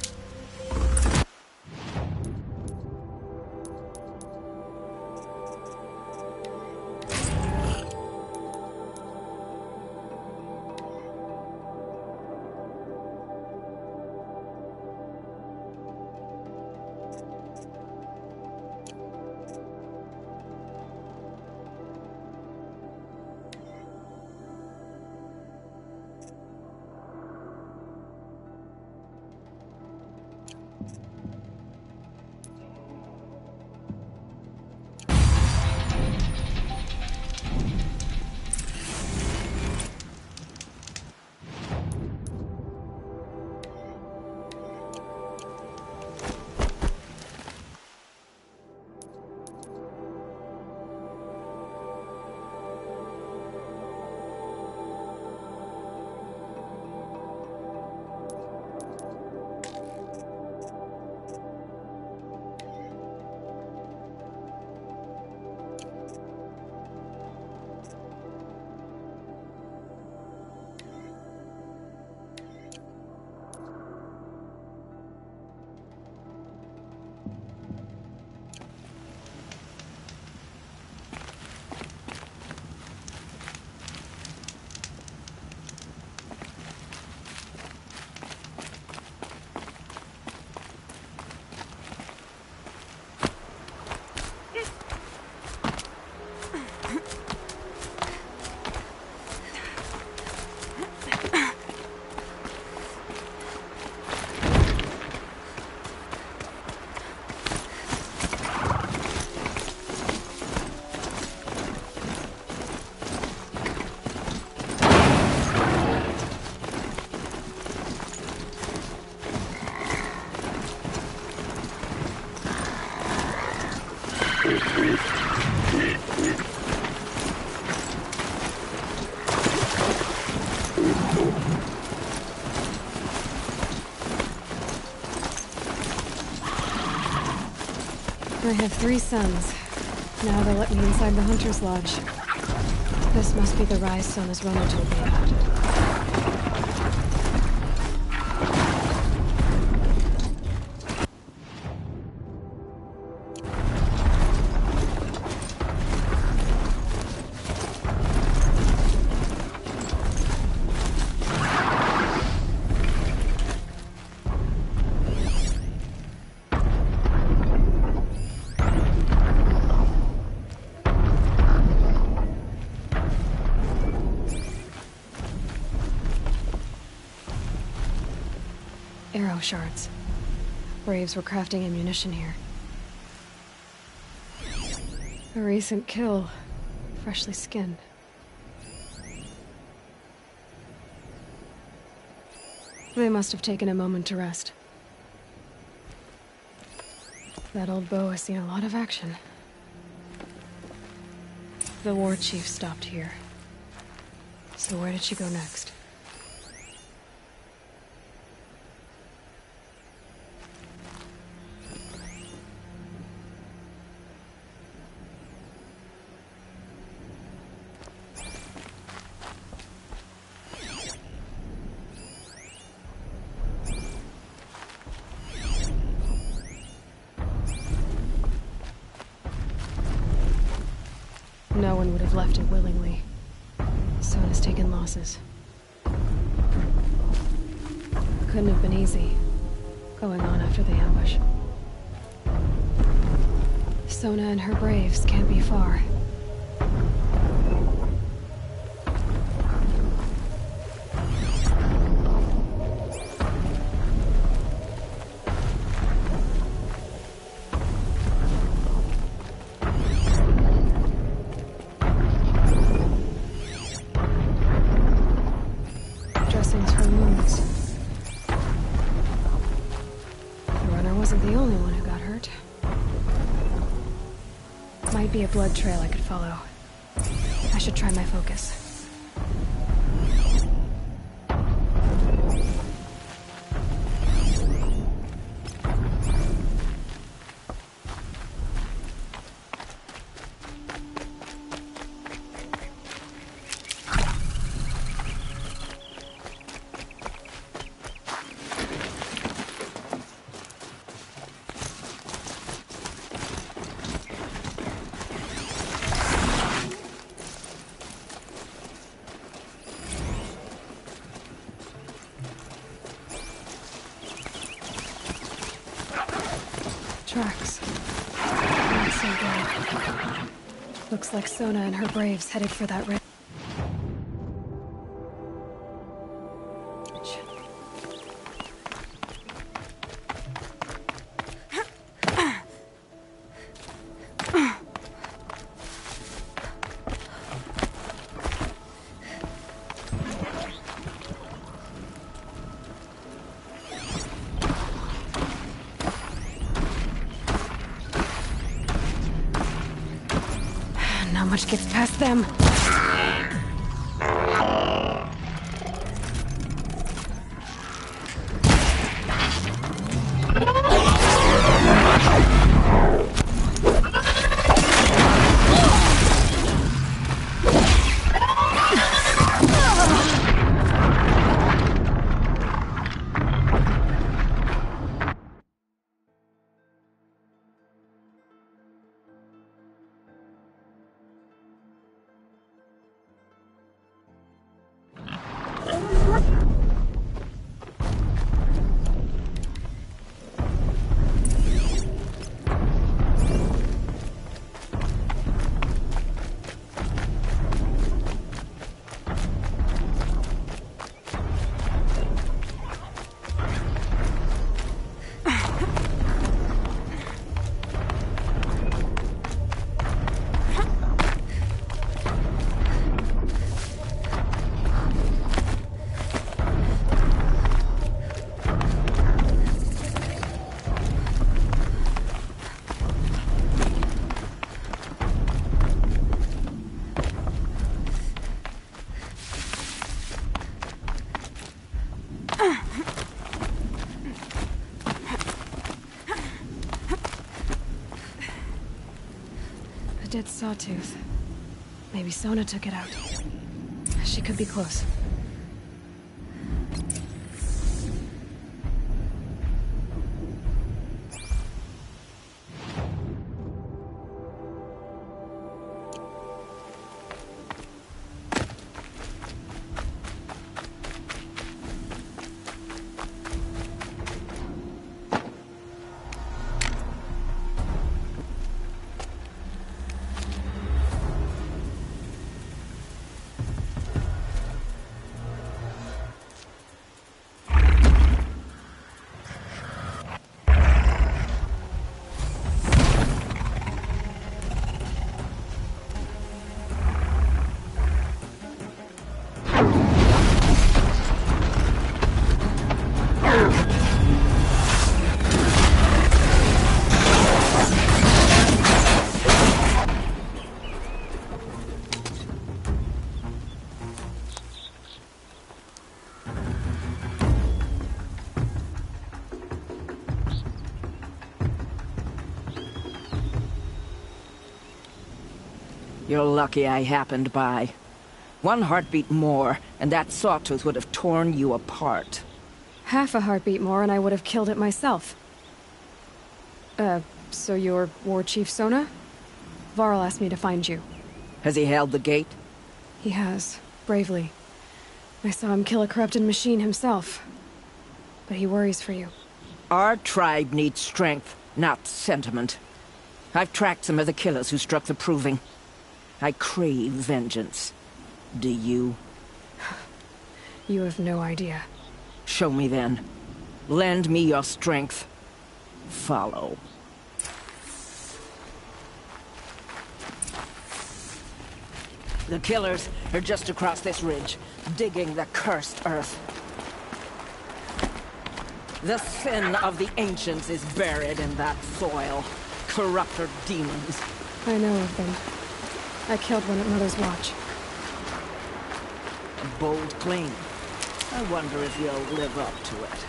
I have three sons. Now they'll let me inside the Hunter's Lodge. This must be the rise Sona's runner told me about. Arrow shards. Braves were crafting ammunition here. A recent kill, freshly skinned. They must have taken a moment to rest. That old bow has seen a lot of action. The war chief stopped here. So where did she go next? No one would have left it willingly. Sona's taken losses. Couldn't have been easy, going on after the ambush. Sona and her braves can't be far. Dressings for wounds. The runner wasn't the only one who got hurt. Might be a blood trail I could follow. I should try my focus. Tracks. Not so good. Looks like Sona and her braves headed for that ridge. Not much gets past them. A dead sawtooth. Maybe Sona took it out. She could be close. You're lucky I happened by. One heartbeat more, and that sawtooth would have torn you apart. Half a heartbeat more and I would have killed it myself. Uh, so you're War Chief Sona? Varl asked me to find you. Has he held the gate? He has, bravely. I saw him kill a corrupted machine himself. But he worries for you. Our tribe needs strength, not sentiment. I've tracked some of the killers who struck the Proving. I crave vengeance. Do you? You have no idea. Show me then. Lend me your strength. Follow. The killers are just across this ridge, digging the cursed earth. The sin of the ancients is buried in that soil. Corrupter demons. I know of them. I killed one at Mother's Watch. A bold claim. I wonder if you'll live up to it.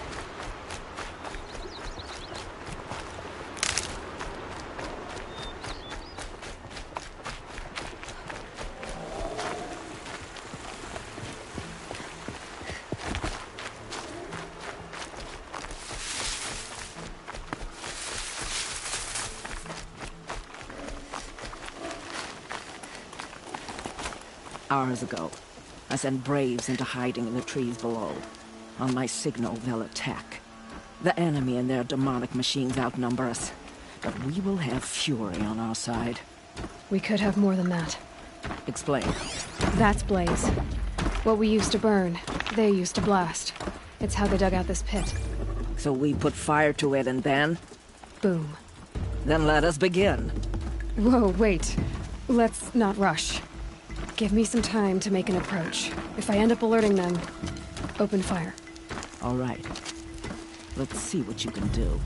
Hours ago, I sent Braves into hiding in the trees below. On my signal, they'll attack. The enemy and their demonic machines outnumber us, but we will have fury on our side. We could have more than that. Explain. That's Blaze. What we used to burn, they used to blast. It's how they dug out this pit. So we put fire to it and then? Boom. Then let us begin. Whoa, wait. Let's not rush. Give me some time to make an approach. If I end up alerting them, open fire. All right. Let's see what you can do.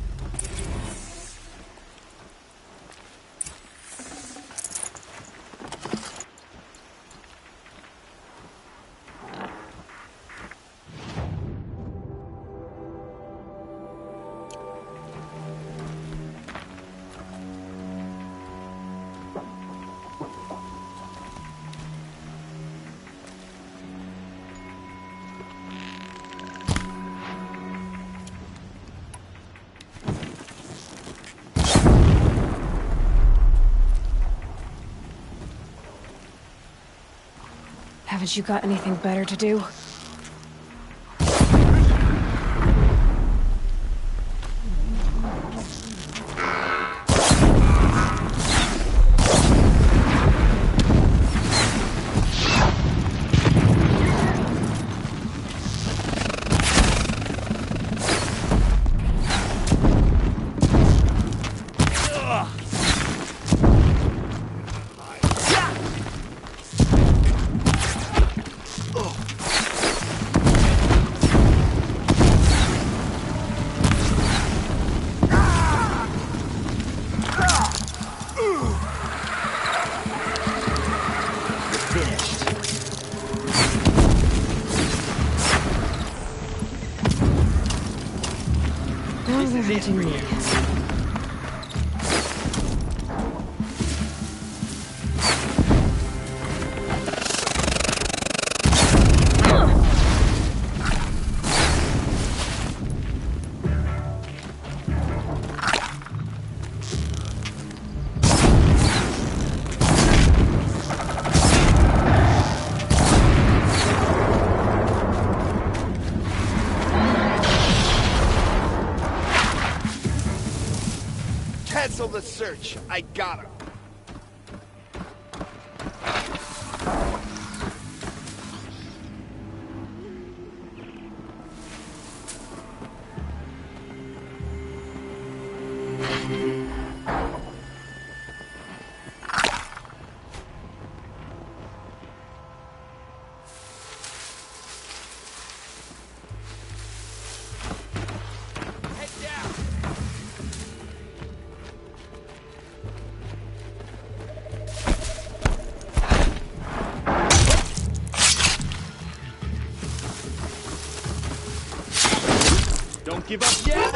Haven't you got anything better to do? Hunting me. Cancel the search. I got him. Don't give up yet!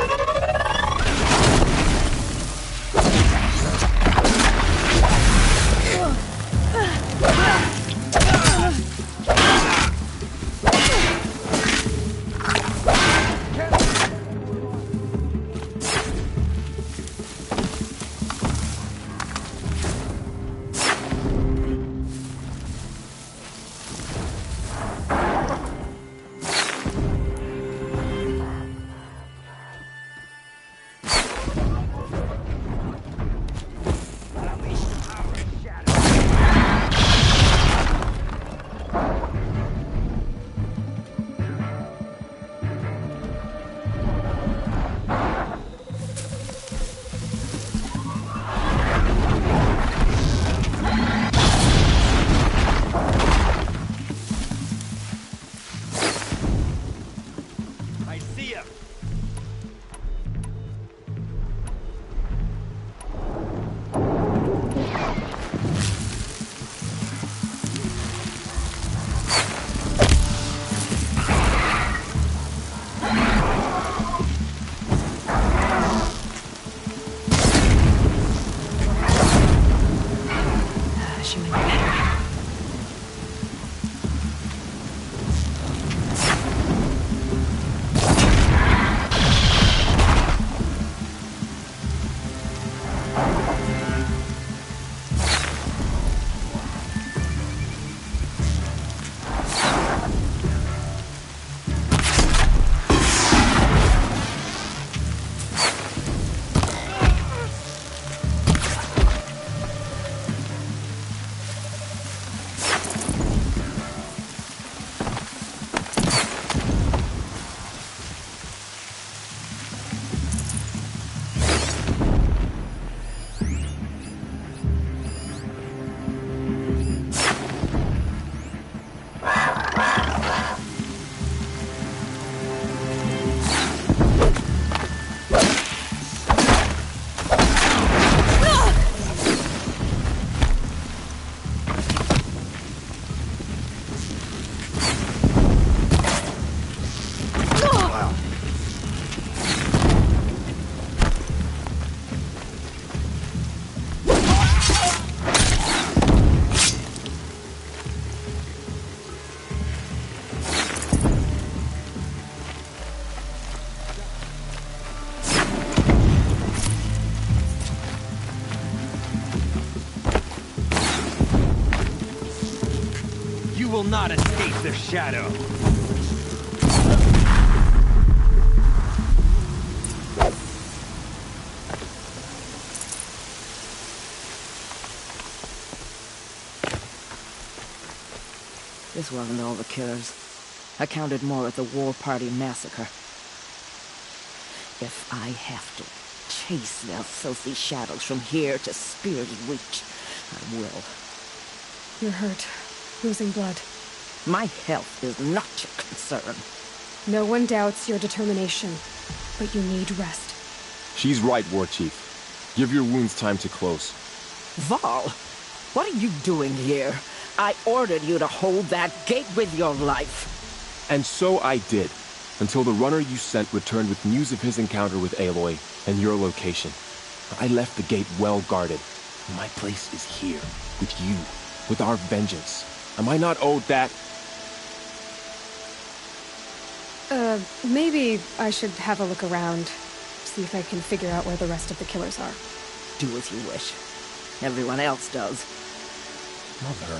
You will not escape the shadow. This wasn't all the killers. I counted more at the War Party massacre. If I have to chase their filthy shadows from here to Spear's Reach, I will. You're hurt. Losing blood. My health is not your concern. No one doubts your determination, but you need rest. She's right, War Chief. Give your wounds time to close. Varl, what are you doing here? I ordered you to hold that gate with your life. And so I did, until the runner you sent returned with news of his encounter with Aloy and your location. I left the gate well guarded. My place is here, with you, with our vengeance. Am I not owed that? Uh, maybe I should have a look around, see if I can figure out where the rest of the killers are. Do as you wish. Everyone else does. Mother...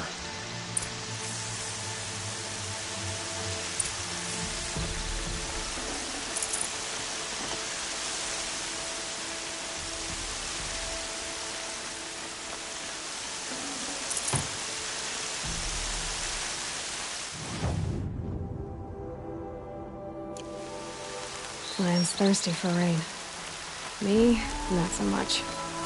Lan's thirsty for rain. Me, not so much.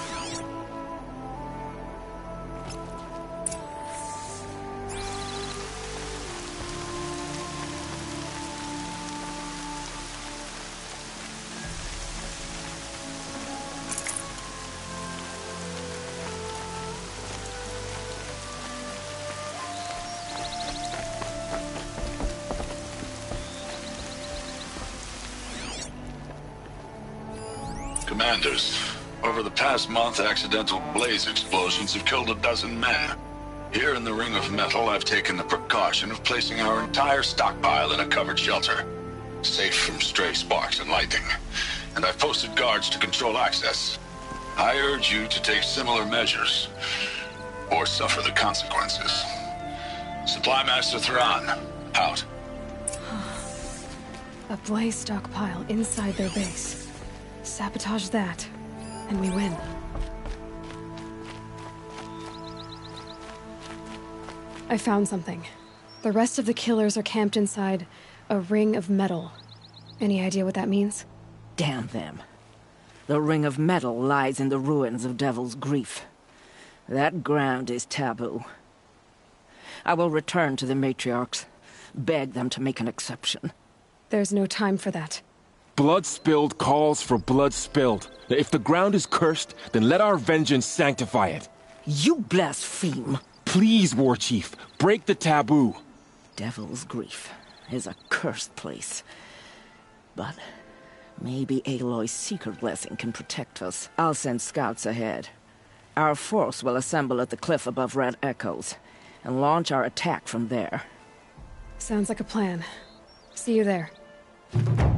Commanders, over the past month, accidental blaze explosions have killed a dozen men. Here in the Ring of Metal, I've taken the precaution of placing our entire stockpile in a covered shelter, safe from stray sparks and lightning. And I've posted guards to control access. I urge you to take similar measures, or suffer the consequences. Supply Master Thrawn, out. A blaze stockpile inside their base. Sabotage that, and we win. I found something. The rest of the killers are camped inside a ring of metal. Any idea what that means? Damn them. The Ring of Metal lies in the ruins of Devil's Grief. That ground is taboo. I will return to the matriarchs, beg them to make an exception. There's no time for that. Blood spilled calls for blood spilled. If the ground is cursed, then let our vengeance sanctify it. You blaspheme. Please, War Chief, break the taboo. Devil's Grief is a cursed place. But maybe Aloy's secret blessing can protect us. I'll send scouts ahead. Our force will assemble at the cliff above Red Echoes, and launch our attack from there. Sounds like a plan. See you there.